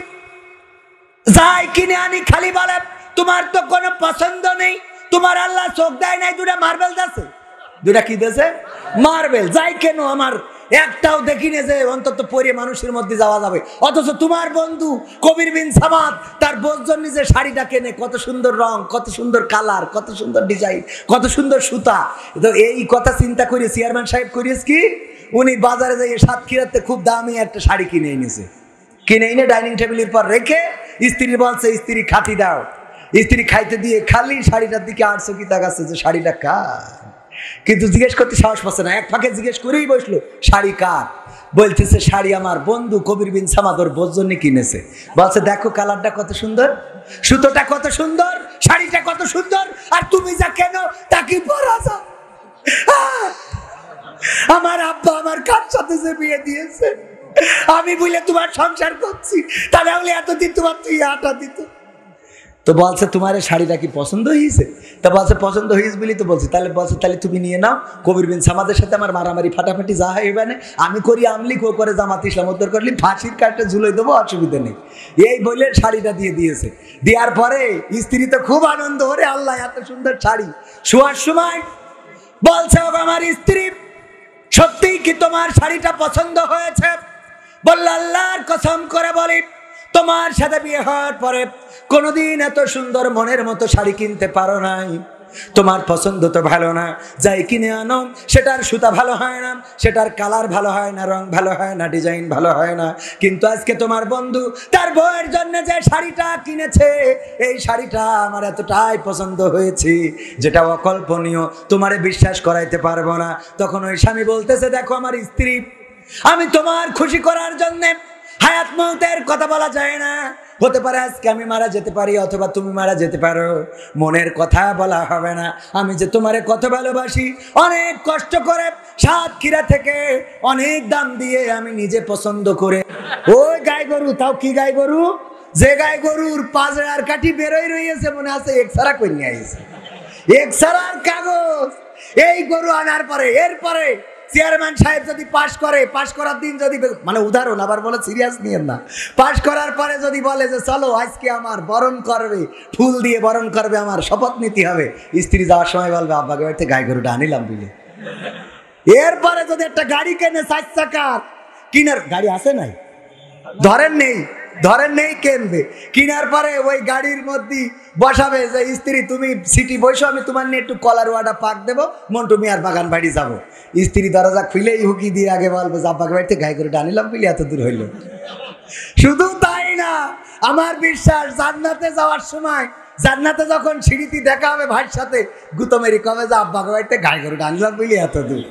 যাই কিনে আনি খালি বলে তোমার তো কোনো পছন্দ নেই, তোমার আল্লাহ চোখ দেয় নাই, দুটা মার্বেল আছে। দুটা কি দেছে? মার্বেল। যাই কেন আমার একটাও দেখিনি যে অন্তত পরে মানুষের মধ্যে যাওয়া যাবে। অথচ তোমার বন্ধু কবির বিন সামাদ তার বোর জন্য যে শাড়িটা কেনে, কত সুন্দর রং, কত সুন্দর কালার, কত সুন্দর ডিজাইন, কত সুন্দর সুতা। তো এই কথা চিন্তা করে চেয়ারম্যান সাহেব করিস কি, উনি বাজারে যাই সাতক্ষীরাতে খুব দামি একটা শাড়ি কিনে এনেছে। কিনে এনে ডাইনিং টেবিলের পর রেখে স্ত্রী বলছে, স্ত্রী খাতি দাও। স্ত্রী খাইতে দিয়ে খালি শাড়িটার দিকে আটশো কি তাকাচ্ছে যে শাড়িটা কার, কিন্তু জিজ্ঞেস করতে সাহস পাচ্ছে না। এক ফাঁকে জিজ্ঞেস করেই বসলো, শাড়ি কার? বলতেছে শাড়ি আমার বন্ধু কবির বিন সামাদ ওর বোর জন্য কিনেছে। বলছে দেখো কালারটা কত সুন্দর, সুতোটা কত সুন্দর, শাড়িটা কত সুন্দর, আর তুমি যা কেন তা কি পরা যাও? আমার আব্বা আমার কার সাথে যে বিয়ে দিয়েছে, আমি বলে তোমার সংসার করছি, তাহলে হলে এতদিন তোমার তুই আটা দিত। তো বলছে তোমার শাড়িটা কি পছন্দ হয়েছে? তা বলছে পছন্দ হয়েছে বলি তো বলছি। তাহলে বলছে তাহলে তুমি নিয়ে নাও, কবির বিন সামাদের সাথে আমার মারামারি ফাটাফাটি যা হইবে না, আমি করি আমলি, কো করে জামাত ইসলাম উদ্ধার করলি, ফাঁসির কাঠটা ঝুলে দেবো, অসুবিধা নেই। এই বলে শাড়িটা দিয়ে দিয়েছে। দেওয়ার পরে স্ত্রী তো খুব আনন্দ, ওরে আল্লাহ এত সুন্দর শাড়ি। শোয়ার সময় বলছে, ও আমার স্ত্রী সত্যিই কি তোমার শাড়িটা পছন্দ হয়েছে? বলল, আল্লাহর কসম করে বলি তোমার সাথে বিয়ে হওয়ার পরে কোনোদিন এত সুন্দর মনের মতো শাড়ি কিনতে পারো নাই। তোমার পছন্দ তো ভালো না, যাই কিনে আনো সেটার সুতা ভালো হয় না, সেটার কালার ভালো হয় না, রং ভালো হয় না, ডিজাইন ভালো হয় না। কিন্তু আজকে তোমার বন্ধু তার বউয়ের জন্য যে শাড়িটা কিনেছে এই শাড়িটা আমার এতটাই পছন্দ হয়েছে যেটা অকল্পনীয়, তোমারে বিশ্বাস করাইতে পারবো না। তখন ওই স্বামী বলতেছে, দেখো আমার স্ত্রী, আমি তোমার খুশি করার জন্য হায়াত মৌতের কথা বলা যায় না। হতে পারে আজকে আমি মারা যেতে পারি অথবা তুমি মারা যেতে পারো, মনের কথা বলা হবে না। আমি যে তোমারে কত ভালোবাসি, অনেক কষ্ট করে সাতক্ষীরা থেকে অনেক দাম দিয়ে আমি নিজে পছন্দ করে ওই গাই গরু, তাও কি গাই গরু, যে গাই গরুর পাঁচে আর কাঠি বেরোই রয়েছে মনে আছে, এক্সরা করে নিয়ে আসছে, এক্সরার কাগজ। এই গরু আনার পরে এরপরে চেয়ারম্যান সাহেব যদি পাশ করে, পাশ করার দিন যদি, মানে উদাহরণ আবার বলে সিরিয়াস নিয়েন না, পাশ করার পরে যদি বলে যে চলো আজকে আমার বরণ করবে, ফুল দিয়ে বরণ করবে, আমার শপথ নিতে হবে, স্ত্রী যাওয়ার সময় বলবে আব্বাকে বাড়িতে গাই গরুটা আনিলাম বুঝলে। এরপরে যদি একটা গাড়ি কেনে চার চাকার, কিনার গাড়ি আছে নাই, ধরেন নেই, ধরেন নেই কিনবে, কিনার পরে ওই গাড়ির মধ্যে বসাবে যে স্ত্রী তুমি সিটি বসো, আমি তোমার নিয়ে একটু কলার ওয়াটা পাক দেবো, মন্টু মিয়ার বাগান বাড়ি যাবো। স্ত্রী দরজা খুলেই হুকি দিয়ে আগে বলবে যে আব্বাকে বাড়িতে গাই করে আনিলাম বলে এত দূর হইল। শুধু তাই না, আমার বিশ্বাস জান্নাতে যাওয়ার সময়, জান্নাতে যখন সিঁড়িতে দেখা হবে ভাইয়ের সাথে, গুতমেরি কবে যে আব্বাকে বাড়িতে গাই করে আনিলাম বলে এত দূর।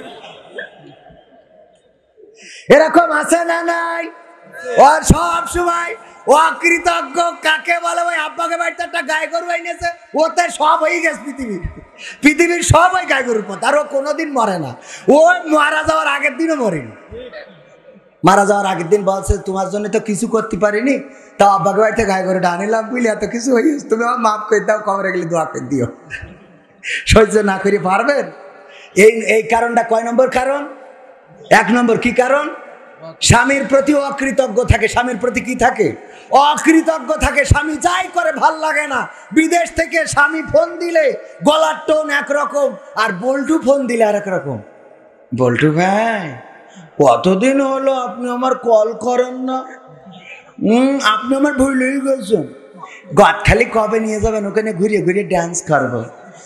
এরকম আছে না নাই? ওর সব সময় অকৃতজ্ঞ কাকে বলে? ওই আব্বাকে বাড়িতে একটা গাই গরু এনেছে, ওতে সব হয়ে গেছে পৃথিবীর, পৃথিবীর সব ওই গাই গরুর পথ, আর ও কোনোদিন মরে না। ও মারা যাওয়ার আগের দিনও মরেনি। মারা যাওয়ার আগের দিন বলছে তোমার জন্য তো কিছু করতে পারিনি, তাও আব্বাকে বাড়িতে গাই গরুটা আনিলাম বুঝলি, এত কিছু হয়ে গেছে, তুমি আমার মাফ করে দাও, কবরে গেলে দোয়া করে দিও। সহ্য না করে পারবেন? এই এই কারণটা কয় নম্বর কারণ? এক নম্বর কি কারণ? স্বামীর প্রতি অকৃতজ্ঞ থাকে। স্বামীর প্রতি কি থাকে? অকৃতজ্ঞ থাকে। স্বামী যাই করে ভাল লাগে না। বিদেশ থেকে স্বামী ফোন দিলে গলার টোন একরকম, আর বল্টু ফোন দিলে আর এক রকম। বল্টু ভাই, কতদিন হলো আপনি আমার কল করেন না? হম আপনি আমার ভুলেই গেছেন। গদখালি কবে নিয়ে যাবেন? ওখানে ঘুরিয়ে ঘুরিয়ে ডান্স করবো।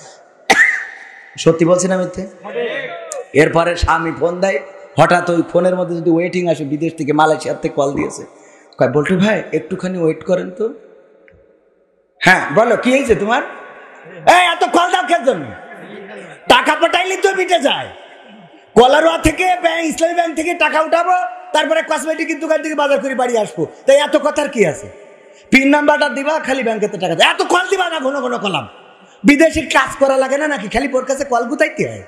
সত্যি বলছি না মিথ্যে? এরপরে স্বামী ফোন দেয়, হঠাৎ ওই ফোনের মধ্যে যদি ওয়েটিং আসে, বিদেশ থেকে মালয়েশিয়ার থেকে কল দিয়েছে, কয় বল্টু ভাই একটুখানি ওয়েট করেন তো। হ্যাঁ বলো, কি হয়েছে তোমার? এই এত কল দাও কেন জন্য? টাকা পাঠাইলে তো মিটে যায়। কলারোয়া থেকে ব্যাংক, ইসলামী ব্যাংক থেকে টাকা উঠাবো, তারপরে কসমেটিকের দোকান থেকে বাজার করে বাড়ি আসবো। তাই এত কথার কি আছে? পিন নাম্বারটা দিবা, খালি ব্যাংকেতে টাকা দেয়। এত কল দিবা না, ঘন ঘন কলাম। বিদেশে কাজ করা লাগে না নাকি? খালি ওর কাছে কল গুতাইতে হয়।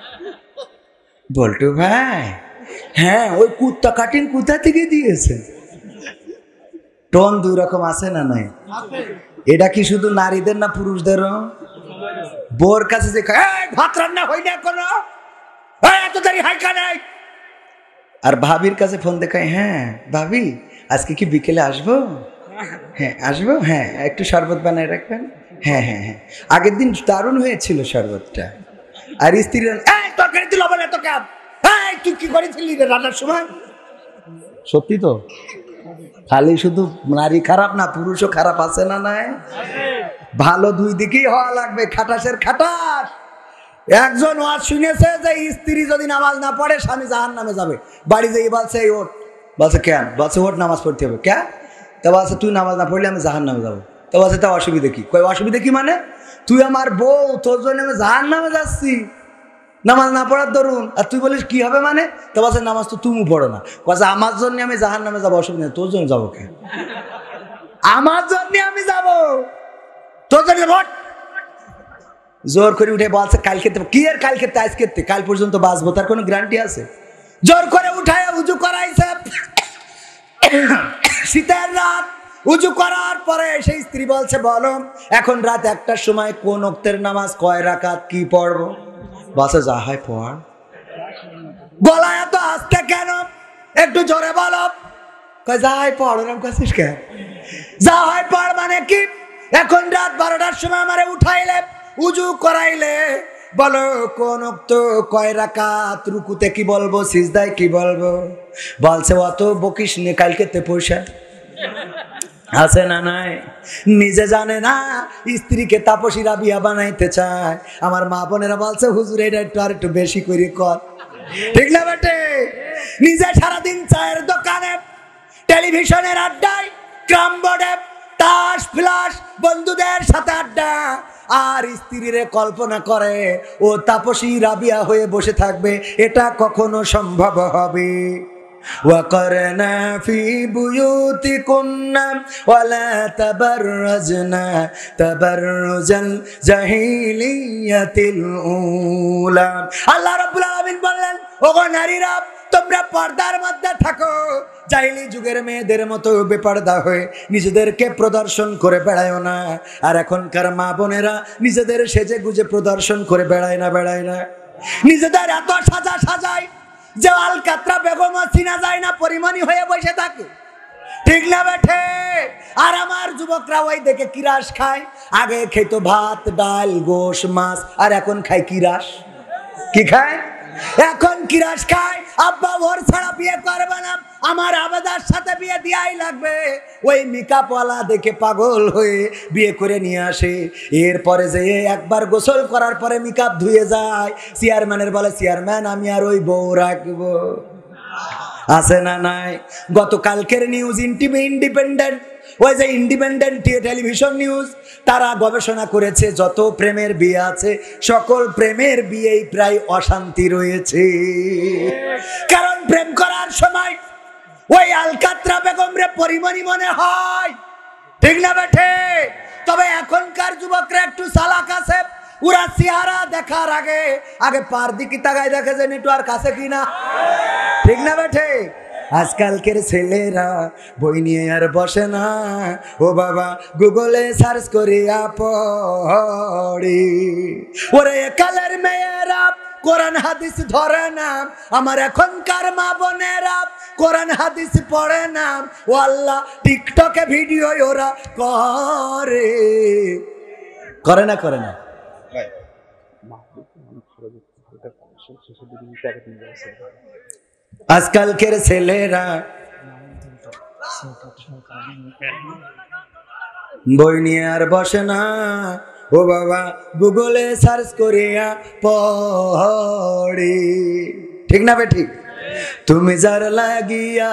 বল্টু ভাই, হ্যাঁ ওই কুত্তা কাটিং কোথা থেকে দিয়েছে? টোন দুই রকম আছে না নাই? এটা কি শুধু নারীদের না পুরুষদেরও? বোর কাছে যে ভাত রান্না হয় না কোনো, এত দেরি হয় কেন? আর ভাবির কাছে ফোন দেখায়, হ্যাঁ ভাবি আজকে কি বিকেলে আসবো? হ্যাঁ আসবো, হ্যাঁ একটু শরবত বানায় রাখবেন। হ্যাঁ হ্যাঁ হ্যাঁ আগের দিন দারুণ হয়েছিল শরবতটা। আর স্ত্রী, তরকারি তুই লবণ এত কাপ, তুই কি করেছিলি রান্নার সময়? সত্যি তো, খালি শুধু নারী খারাপ না, পুরুষও খারাপ আছে না নাই? ভালো দুই দিকেই হওয়া লাগবে। খাটাসের খাটাস। একজন ওয়াজ শুনেছে যে স্ত্রী যদি নামাজ না পড়ে স্বামী জাহান্নামে যাবে। বাড়ি যেয়ে বলছে এই ওঠ, বলছে কেন? বলছে ওঠ নামাজ পড়তে হবে। কে? তা বলছে তুই নামাজ না পড়লে আমি জাহান্নামে যাবো। তো বলছে তা অসুবিধা কি? কই অসুবিধা কি মানে? তুই আমার বউ, তোর জন্য আমি জাহান্নামে যাচ্ছি নামাজ না পড়ার দরুন, আর তুই বলিস কি হবে মানে? তো বলছে নামাজ তো তুমি পড়ো না। বলছে আমার জন্য আমি জাহান্নামে যাবো, অসুবিধা নেই। তোর জন্য যাবো কে? আমার জন্য আমি যাবো, তোর জন্য জোর করে উঠে বলছে কাল খেতে। কি আর কাল খেতে? আজ খেতে কাল পর্যন্ত বাঁচবো, তার কোনো গ্যারান্টি আছে? জোর করে উঠায় উজু করাইছে। শীতের রাত, উজু করার পরে সেই স্ত্রী বলছে বলো এখন রাত একটার সময় কোন ওক্তের নামাজ, কয় রাকাত, কি পড়বো? বলছে যা হয় পড়। গলা এত আস্তে কেন? একটু জোরে বলো। কয় যা হয় পড়। ওরকম কাছিস কেন? যা হয় পড় মানে কি? এখন রাত বারোটার সময় আমারে উঠাইলে, উজু করাইলে, বলো কোন ওক্ত, কয় রাকাত, রুকুতে কি বলবো, সিজদায় কি বলবো? বলছে অত বকিস নে, কালকেতে পয়সা আছে না নাই? নিজে জানে না, স্ত্রীকে তাপসী রাবিয়া বানাইতে চায়। আমার মা বোনেরা বলছে হুজুর এটা একটু আর একটু বেশি করে কর। ঠিক না বেটে? নিজে সারাদিন চায়ের দোকানে, টেলিভিশনের আড্ডায়, ক্রাম বোর্ডে, তাস ফ্লাস, বন্ধুদের সাথে আড্ডা, আর স্ত্রীরে কল্পনা করে ও তাপসী রাবিয়া হয়ে বসে থাকবে। এটা কখনো সম্ভব হবে? وقرنا في بيوتكن ولا تبرجنا تبرج الجاهلية الأولى। আল্লাহ রাব্বুল আলামিন বললেন, ওগো নারীরা তোমরা পর্দার মধ্যে থাকো, জাহিলি যুগের মেয়েদের মতো বেপর্দা হয়ে নিজেদেরকে প্রদর্শন করে বেড়ায় না। আর এখনকার মা বোনেরা নিজেদের সেজে গুজে প্রদর্শন করে বেড়ায় না, বেড়ায় না নিজেদের এত সাজা সাজায় যে আলকাতরা বেগম চিনা যায় না, পরিমণি হয়ে বসে থাকে। ঠিক না বেঠে? আর আমার যুবকরা ওই দেখে কিরাস খায়। আগে খেতো ভাত ডাল গোশ মাছ, আর এখন খায় কিরাস। কি খায়? এখন কিরাস খায়। আব্বা ওর ছাড়া বিয়ে করবে না, আমার আবেদার সাথে বিয়ে দিয়াই লাগবে। ওই মেকআপওয়ালা দেখে পাগল হয়ে বিয়ে করে নিয়ে আসে। এরপরে যে একবার গোসল করার পরে মেকআপ ধুয়ে যায়, চেয়ারম্যানের বলে চেয়ারম্যান আমি আর ওই বউ রাখবো। আছে না নাই? গতকালকের নিউজ ইন্ডিপেন্ডেন্ট, ওই যে ইন্ডিপেন্ডেন্ট টেলিভিশন নিউজ, তারা গবেষণা করেছে যত প্রেমের বিয়ে আছে সকল প্রেমের বিয়েই প্রায় অশান্তি রয়েছে। কারণ প্রেম করার সময় ওই আলকাতরা বেগম রে পরিমণি মনে হয়। ঠিক না বেঠে? তবে এখনকার যুবকরা একটু চালাক আছে। ওরা চেহারা দেখার আগে আগে পার দিকে তাকায় দেখে যে নেটওয়ার্ক আছে কিনা। ঠিক না বেঠে? আজকালকের ছেলেরা বই নিয়ে আর বসে না, ও বাবা গুগলে সার্চ করিয়া পড়ে। ওরে কালের মেয়েরা কোরআন হাদিস ধরে না, আমার এখনকার মা বোনেরা কোরআন হাদিস পড়ে না, ও আল্লাহ টিকটকে ভিডিও ওরা করে করে না করে না আজকালকের ছেলেরা বই নিয়ে আর বসে না, ও বাবা গুগলে সার্চ করিয়া পড়ে। ঠিক না বে ঠিক? তুমি যার লাগিয়া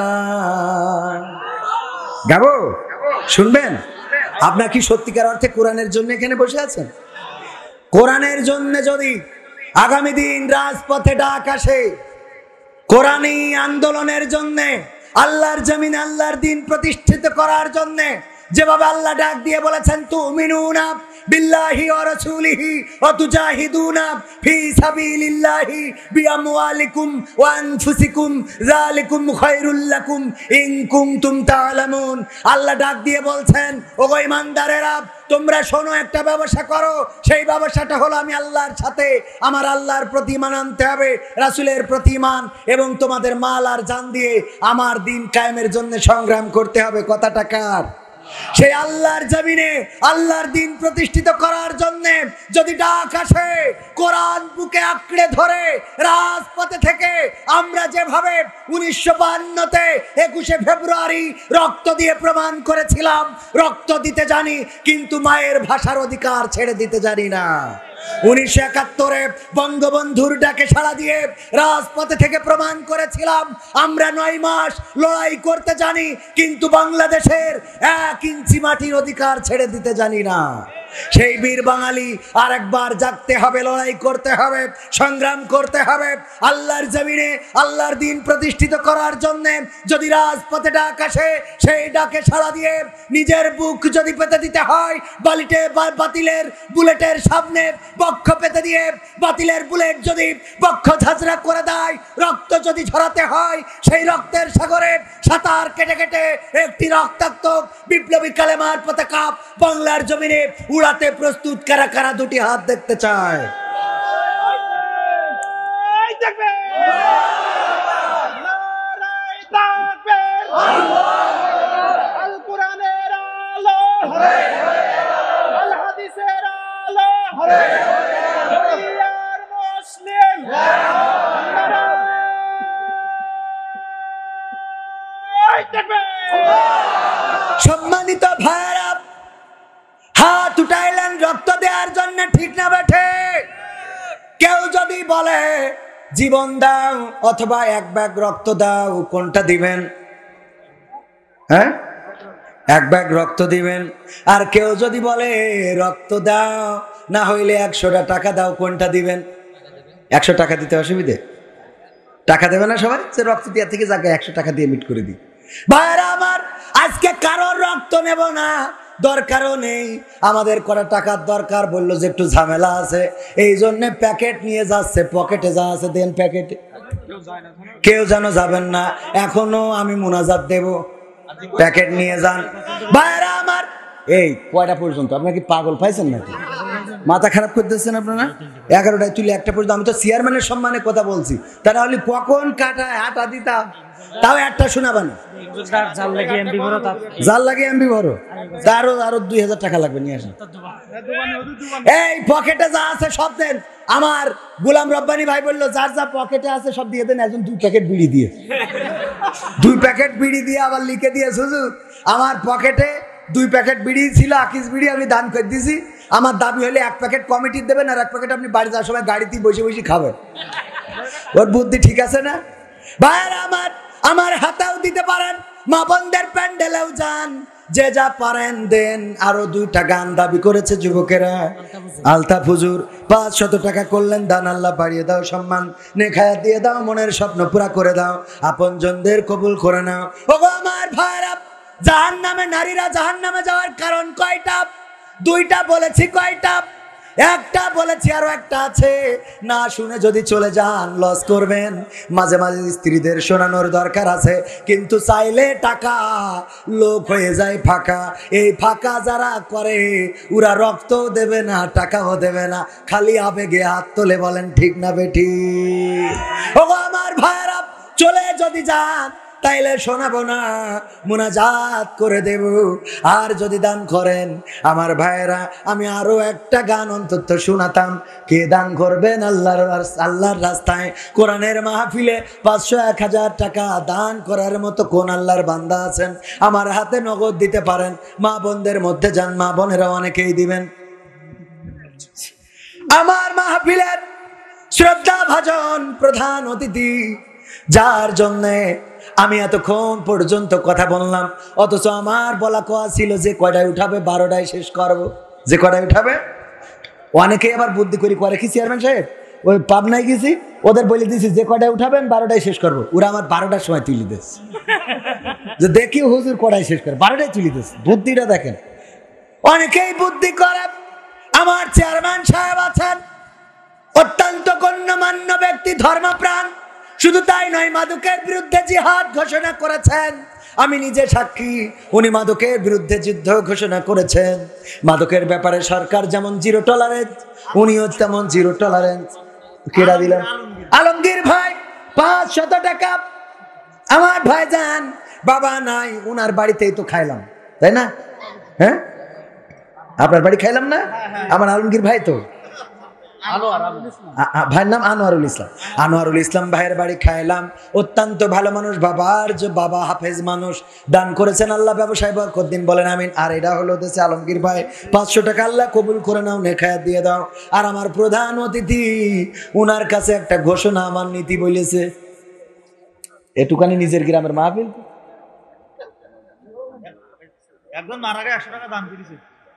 গাবো শুনবেন। আপনার কি সত্যিকার অর্থে কোরআনের জন্য এখানে বসে আছেন? কোরআনের জন্য যদি আগামী দিন রাজপথে ডাক আসে, কোরআনী আন্দোলনের জন্য, আল্লাহর জমিনে আল্লাহর দিন প্রতিষ্ঠিত করার জন্য, যেভাবে আল্লাহ ডাক দিয়ে বলেছেন তুমিনুনা বিল্লাহি ওয়া রাসূলিহি ওয়া তুজাহিদুনা ফি সাবিলিল্লাহি বিআমওয়ালিকুম ওয়া আনফুসিকুম যালিকুম খায়রুল লাকুম ইন কুনতুম তা'লামুন। আল্লাহ ডাক দিয়ে বলছেন, ওগো ঈমানদারেরা, তোমরা শোনো, একটা ব্যবসা করো, সেই ব্যবসাটা হলো আমি আল্লাহর সাথে আমার আল্লাহর প্রতিমান আনতে হবে, রাসূলের প্রতিমান, এবং তোমাদের মাল আর জান দিয়ে আমার দিন কায়েমের জন্য সংগ্রাম করতে হবে। কথাটা কার? সেই আল্লাহর জমিনে আল্লাহর দিন প্রতিষ্ঠিত করার জন্য যদি ডাক আসে, কোরআন বুকে আঁকড়ে ধরে রাজপথে থেকে আমরা যেভাবে উনিশশো বাহান্নতে একুশে ফেব্রুয়ারি রক্ত দিয়ে প্রমাণ করেছিলাম, রক্ত দিতে জানি কিন্তু মায়ের ভাষার অধিকার ছেড়ে দিতে জানি না। উনিশশো একাত্তরে বঙ্গবন্ধুর ডাকে সাড়া দিয়ে রাজপথে থেকে প্রমাণ করেছিলাম আমরা নয় মাস লড়াই করতে জানি কিন্তু বাংলাদেশের এক ইঞ্চি মাটির অধিকার ছেড়ে দিতে জানি না। সেই বীর বাঙালি আর একবার জাগতে হবে, লড়াই করতে হবে, সংগ্রাম করতে হবে আল্লাহর জমিনে আল্লাহর দিন প্রতিষ্ঠিত করার জন্য। যদি রাজপথে ডাক আসে, সেই ডাকে সাড়া দিয়ে নিজের বুক যদি পেতে দিতে হয় বালিটে বাতিলের বুলেটের সামনে বক্ষ পেতে দিয়ে, বাতিলের বুলেট যদি বক্ষ ঝাঁঝরা করে দেয়, রক্ত যদি ঝরাতে হয়, সেই রক্তের সাগরে সাঁতার কেটে কেটে একটি রক্তাক্ত বিপ্লবী কালেমার পতাকা বাংলার জমিনে উড়াতে প্রস্তুত কারা কারা? দুটি হাত দেখতে চায়। সম্মানিত ভাইরা, হাত উঠাইলেন রক্ত দেওয়ার জন্য, ঠিক না বেঠে? কেউ যদি বলে জীবন দাও অথবা এক ব্যাগ রক্ত দাও, কোনটা দিবেন? হ্যাঁ, এক ব্যাগ রক্ত দিবেন। আর কেউ যদি বলে রক্ত দাও না হইলে একশোটা টাকা দাও, কোনটা দিবেন? একশো টাকা দিতে অসুবিধে? টাকা দেবে না সবাই? সে রক্ত দেওয়ার থেকে যাকে একশো টাকা দিয়ে মিট করে দিই। ভাইরা আমার, আজকে কারোর রক্ত নেব না, দরকারও নেই, আমাদের কটা টাকার দরকার, বললো যে একটু ঝামেলা আছে, এই জন্য প্যাকেট নিয়ে যাচ্ছে, পকেটে যা আছে দেন প্যাকেটে। কেউ যেন যাবেন না, এখনো আমি মুনাজাত দেব, প্যাকেট নিয়ে যান। ভাইরা আমার, এই কয়টা পর্যন্ত? আপনার কি পাগল পাইছেন নাকি? মাথা খারাপ করতেছেন আপনারা? এগারোটায় তুলে একটা পর্যন্ত। আমি তো চেয়ারম্যানের সম্মানে কথা বলছি, তা নাহলে কখন কাটায় হাঁটা দিতাম, তাও একটা শোনাবেন। জাল লাগে এমবি বড়, তারও আরো দুই হাজার টাকা লাগবে, নিয়ে আসেন। এই পকেটে যা আছে সব দেন। আমার গোলাম রব্বানি ভাই বললো যার যা পকেটে আছে সব দিয়ে দেন। একজন দুই প্যাকেট বিড়ি দিয়ে দুই প্যাকেট বিড়ি দিয়ে আবার লিখে দিয়ে, হুজুর আমার পকেটে দুই প্যাকেট বিড়ি ছিল, আকিস বিড়ি আমি দান করে দিয়েছি, আমার দাবি হলে এক প্যাকেট কমিটির দেবেন আর এক প্যাকেট আপনি বাড়ি যাওয়ার সময় গাড়িতেই বসে বসে খাবেন। ওর বুদ্ধি ঠিক আছে না? ভাইরা আমার, আমার হাতেও দিতে পারেন, মা বোনদের প্যান্ডেলেও যান, যে যা পারেন দেন। আরো দুইটা গান দাবি করেছে যুবকেরা, আলতাফ হুজুর পাঁচ শত টাকা করলেন দান, আল্লাহ বাড়িয়ে দাও, সম্মান নেখায়া দিয়ে দাও, মনের স্বপ্ন পুরা করে দাও, আপনজনদের কবুল করে নাও। ওগো আমার ভাইরা, জাহান্নামে নারীরা জাহান্নামে যাওয়ার কারণ কয়টা? দুইটা বলেছি। কয়টা? একটা বলেছি, আরো একটা আছে, না শুনে যদি চলে যান লস করবেন। মাঝে মাঝে স্ত্রীদের শোনানোর দরকার আছে, কিন্তু চাইলে টাকা লোক হয়ে যায় ফাঁকা। এই ফাঁকা যারা করে ওরা রক্তও দেবে না, টাকাও দেবে না, খালি আবেগে হাত তোলে। বলেন ঠিক না বেঠি? ও আমার ভাইরা, চলে যদি যান তাইলে শোনাবো না, মুনাজাত করে দেব। আর যদি দান করেন আমার ভাইরা, আমি আরো একটা গান অন্তত শোনাতাম। কে দান করবেন আল্লাহর আল্লাহর রাস্তায় কোরআনের মাহফিলে পাঁচশো এক হাজার টাকা দান করার মতো কোন আল্লাহর বান্দা আছেন? আমার হাতে নগদ দিতে পারেন। মা বোনদের মধ্যে যান, মা বোনেরা অনেকেই দিবেন। আমার মাহফিলের শ্রদ্ধা ভাজন প্রধান অতিথি, যার জন্যে আমি এতক্ষণ পর্যন্ত কথা বললাম, অথচ আমার বলা কোয়া ছিল যে কয়টায় উঠাবে, বারোটায় শেষ করব। যে কয়টায় উঠাবে, অনেকেই আবার বুদ্ধি করি করে কি চেয়ারম্যান সাহেব, ওই পাবনায় গেছি, ওদের বলে দিয়েছি যে কয়টায় উঠাবেন বারোটায় শেষ করবো। ওরা আমার বারোটার সময় তুলি দিচ্ছে, যে দেখি হুজুর কটায় শেষ করে, বারোটায় তুলি দিচ্ছে। বুদ্ধিটা দেখেন, অনেকেই বুদ্ধি করে। আমার চেয়ারম্যান সাহেব আছেন অত্যন্ত গণ্যমান্য ব্যক্তি, ধর্মপ্রাণ। শুধু তাই নয়, মাদকের বিরুদ্ধে জিহাদ ঘোষণা করেছেন। আমি নিজে সাক্ষী, উনি মাদকের বিরুদ্ধে যুদ্ধ ঘোষণা করেছেন। মাদকের ব্যাপারে সরকার যেমন জিরো টলারেন্স, উনিও তেমন জিরো টলারেন্স। কেডা দিলেন? আলমগীর ভাই পাঁচ শত টাকা। আমার ভাই যান, বাবা নাই, উনার বাড়িতেই তো খাইলাম, তাই না? হ্যাঁ, আপনার বাড়ি খাইলাম না? আমার আলমগীর ভাই তো, ভাইয়ের নাম আনোয়ারুল ইসলাম। আনোয়ারুল ইসলাম ভাইয়ের বাড়ি খাইলাম। অত্যন্ত ভালো মানুষ, বাবার যে বাবা হাফেজ মানুষ, দান করেছেন আল্লাহ ব্যবসায় বরকত দিন, বলেন আমিন। আর এটা হলো দেশে আলমগীর ভাই, পাঁচশো টাকা আল্লাহ কবুল করে নাও, নেখায়াত দিয়ে দাও। আর আমার প্রধান অতিথি, উনার কাছে একটা ঘোষণা আমার নীতি বলেছে, এটুকানি নিজের গ্রামের মাহফিল, একজন মারা গেছে, একশো টাকা দান করেছে,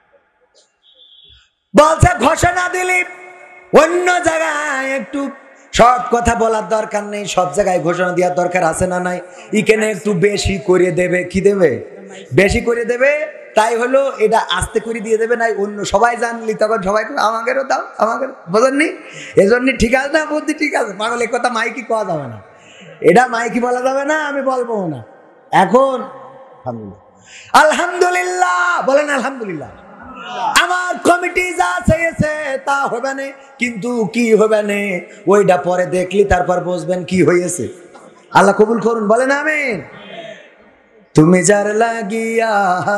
বলছে ঘোষণা দিলি অন্য জায়গায় একটু সব কথা বলার দরকার নেই, সব জায়গায় ঘোষণা দেওয়ার দরকার আছে না নাই? এখানে একটু বেশি করে দেবে। কি দেবে? বেশি করে দেবে। তাই হলো এটা আস্তে করে দিয়ে দেবে, নাই অন্য সবাই জানলি তখন সবাই আমাদেরও দাও, আমাদের বোঝেননি? এজন্য ঠিক আছে না বুদ্ধি? ঠিক আছে, পাগল, এই কথা মাইকি কোয়া যাবে না, এটা মাইকি বলা যাবে না, আমি বলবো না এখন। আলহামদুলিল্লাহ বলেন, আলহামদুলিল্লাহ। আমার কমিটি যা চেয়েছে তা হবে না, কিন্তু কি হবে না ওইটা পরে দেখলি তারপর বুঝবেন কি হয়েছে। আল্লাহ কবুল করুন, বলেন আমিন। তুমি যার লাগিয়া,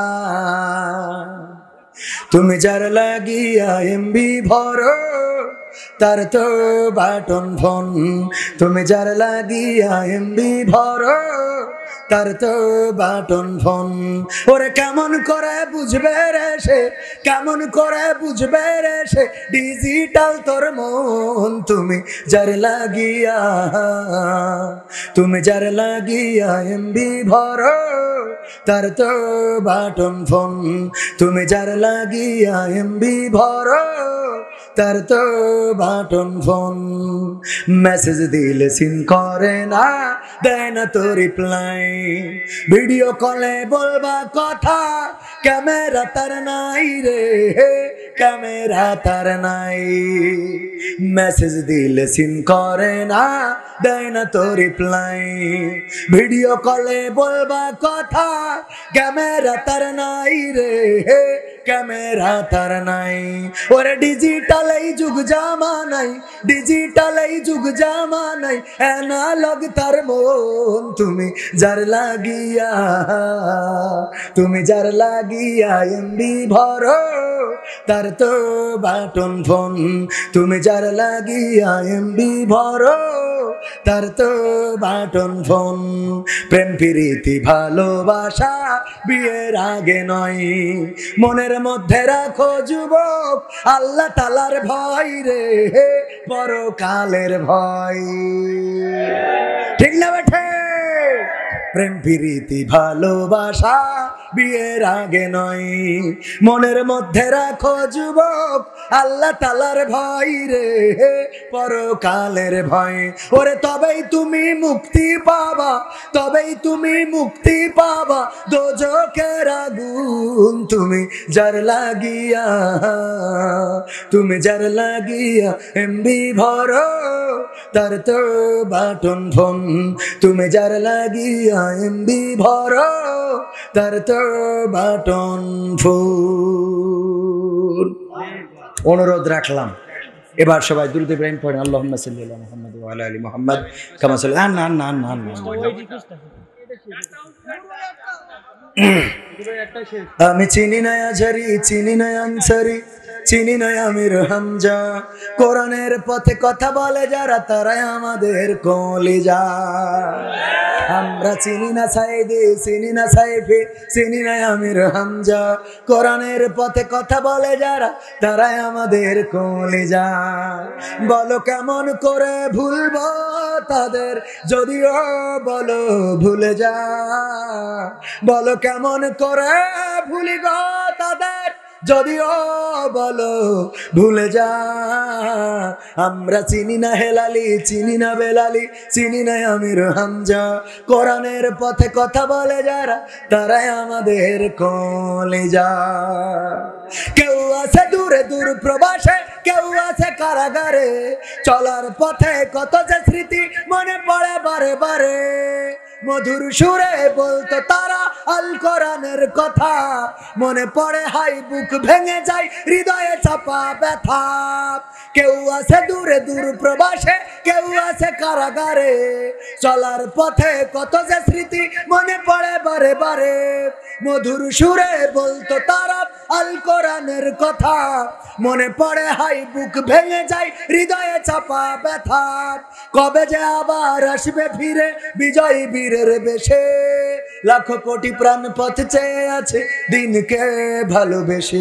তুমি যার লাগিয়া এমবি ভরো, তার তো বাটন ফোন। তুমি যার লাগিয়া এমবি ভরো, তার তো বাটন ফোন। ওরে কেমন করে বুঝবে রে সে, কেমন করে বুঝবে রে সে, ডিজিটাল তোর মন। তুমি যার লাগিয়া, তুমি যার লাগিয়া এমবি ভরো, তার তো বাটন ফোন। তুমি যার লাগিয়া এমবি ভরো, তার তো বাটন ফোন। মেসেজ দিলে সিন করে না, দেয় না তো রিপ্লাই। ভিডিও কলে বলবা কথা, ক্যামেরা তার নাই রে, ক্যামেরা তার নাই। মেসেজ দিলে সিন করে না, দেয় না তো রিপ্লাই। ভিডিও কলে বলবা কথা, ক্যামেরা তার নাই রে, ক্যামেরা তার নাই। ওরে ডিজিটাল এই যুগ জামানাই, ডিজিটাল এই যুগ জামানাই, অ্যানালগ তার মন। তুমি যার লাগিয়া, তুমি যার লাগিয়া এমবি ভরো, তার তো বাটন ফোন। তুমি যার লাগিয়া এমবি ভরো, তার তো বাটন ফোন। প্রেম প্রীতি ভালোবাসা বিয়ের আগে নয়, মনের মধ্যে রাখো যুবক আল্লাহ তাআলার ভয় রে, পরকালের ভয়। ঠিক না বেঠে? প্রেম প্রীতি ভালোবাসা বিয়ের আগে নয়। মনের মধ্যে রাখো যুবক আল্লাহ তাআলার ভয় রে, পরকালের ভয়। ওরে তবেই তুমি মুক্তি পাবা, তবেই তুমি মুক্তি পাবা দোজখের আগুন। তুমি যার লাগিয়া, তুমি যার লাগিয়া এমবি ভরো তার তো বাটন ফোন। তুমি যার লাগিয়া এমবি ভরো তার তো বাটন ফোন। অনুরোধ রাখলাম এবার সবাই দুরূদ ইব্রাহিম পড়েন। আল্লাহুম্মা সাল্লি আলা মুহাম্মাদ ওয়া আলা আলি মুহাম্মাদ কামা সাল্লাল্লাহু না না না না আমি চিনি না আজহারি, চিনি না আনসারি, চিনি না আমির হামজা। কোরআনের পথে কথা বলে যারা তারাই আমাদের কলিজা। আমরা চিনি না সাইদি, চিনি না সাইফি, চিনি না আমির হামজা। কোরআনের পথে কথা বলে যারা তারাই আমাদের কলিজা। বলো কেমন করে ভুলবো তাদের, যদিও বলো ভুলে যা। বলো কেমন করে ভুলি গো তাদের, যদিও বলো ভুলে যা। আমরা চিনি না হেলালি, চিনি না বেলালি, চিনি না আমির হামজা। কোরআনের পথে কথা বলে যারা তারাই আমাদের কলিজা। কেউ আছে দূরে দূর প্রবাসে, কেউ আছে কারাগারে। চলার পথে কত যে স্মৃতি মনে পড়ে বারে বারে। মধুর সুরে বলতো তারা আল কোরআনের কথা, মনে পড়ে হাই বুক ভেঙে যায় হৃদয়ে চাপা ব্যথা। কেউ আছে দূরে দূর প্রবাসে, কেউ আছে কারাগারে। চলার পথে কত যে স্মৃতি মনে পড়ে বারে বারে। মধুর সুরে বলতো তারা আল কোরআনের কথা, মনে পড়ে হাই বুক ভেঙে যায় হৃদয়ে চাপা ব্যথা। কবে যে আবার আসবে ফিরে বিজয়ী বীরের বেশে, লাখো কোটি প্রাণ পথ চেয়ে আছে দিনকে ভালোবেসে।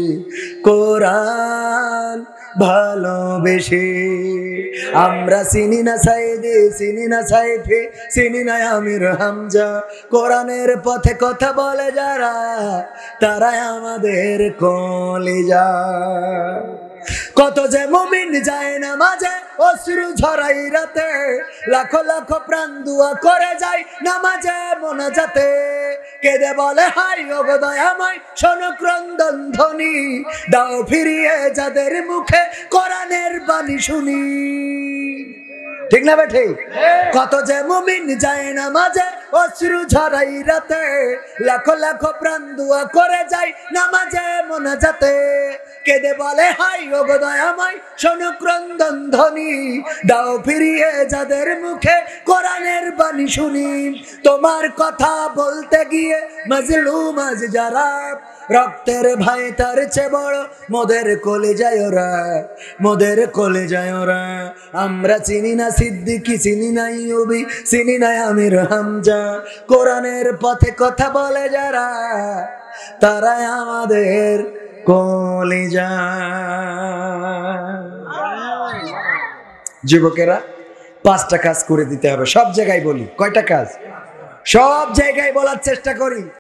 কোরআন ভালোবেসে আমরা চিনি না সাইদি, চিনি না সাইফি, চিনি না আমির হামজা। কোরআনের পথে কথা বলে যারা তারাই আমাদের কলিজা। কত যে মুমিন যায় না মাঝে অশ্রু ঝরাই রাতে, লাখো লাখো প্রাণ দুয়া করে যায় নামাজে মোনাজাতে। কেঁদে বলে হাই ওগো দয়াময় শোনো ক্রন্দন ধ্বনি, দাও ফিরিয়ে যাদের মুখে কোরআনের বাণী শুনি। ঠিক না বেঠে? কত যে মুমিন যায় না মাঝে অশ্রু ঝরাই রাতে, লাখো লাখো প্রাণ দুয়া করে যায় নামাজে মোনাজাতে। কেঁদে বলে হাই ওগো দয়াময় শোনো ক্রন্দন ধ্বনি, দাও ফিরিয়ে যাদের মুখে কোরআনের বাণী শুনি। তোমার কথা বলতে গিয়ে মাজলুম আজ যারা, রক্তের ভাই তার চেয়ে বড় মোদের কলিজায় ওরা, মোদের কলিজায় ওরা। আমরা চিনি না সিদ্দিকি, চিনি না ইউবি, চিনি না আমির হামজা। কোরআনের পথে কথা বলে যারা তারাই আমাদের কলিজা। যুবকেরা পাঁচটা কাজ করে দিতে হবে সব জায়গায় বলি। কয়টা কাজ? সব জায়গায় বলার চেষ্টা করি।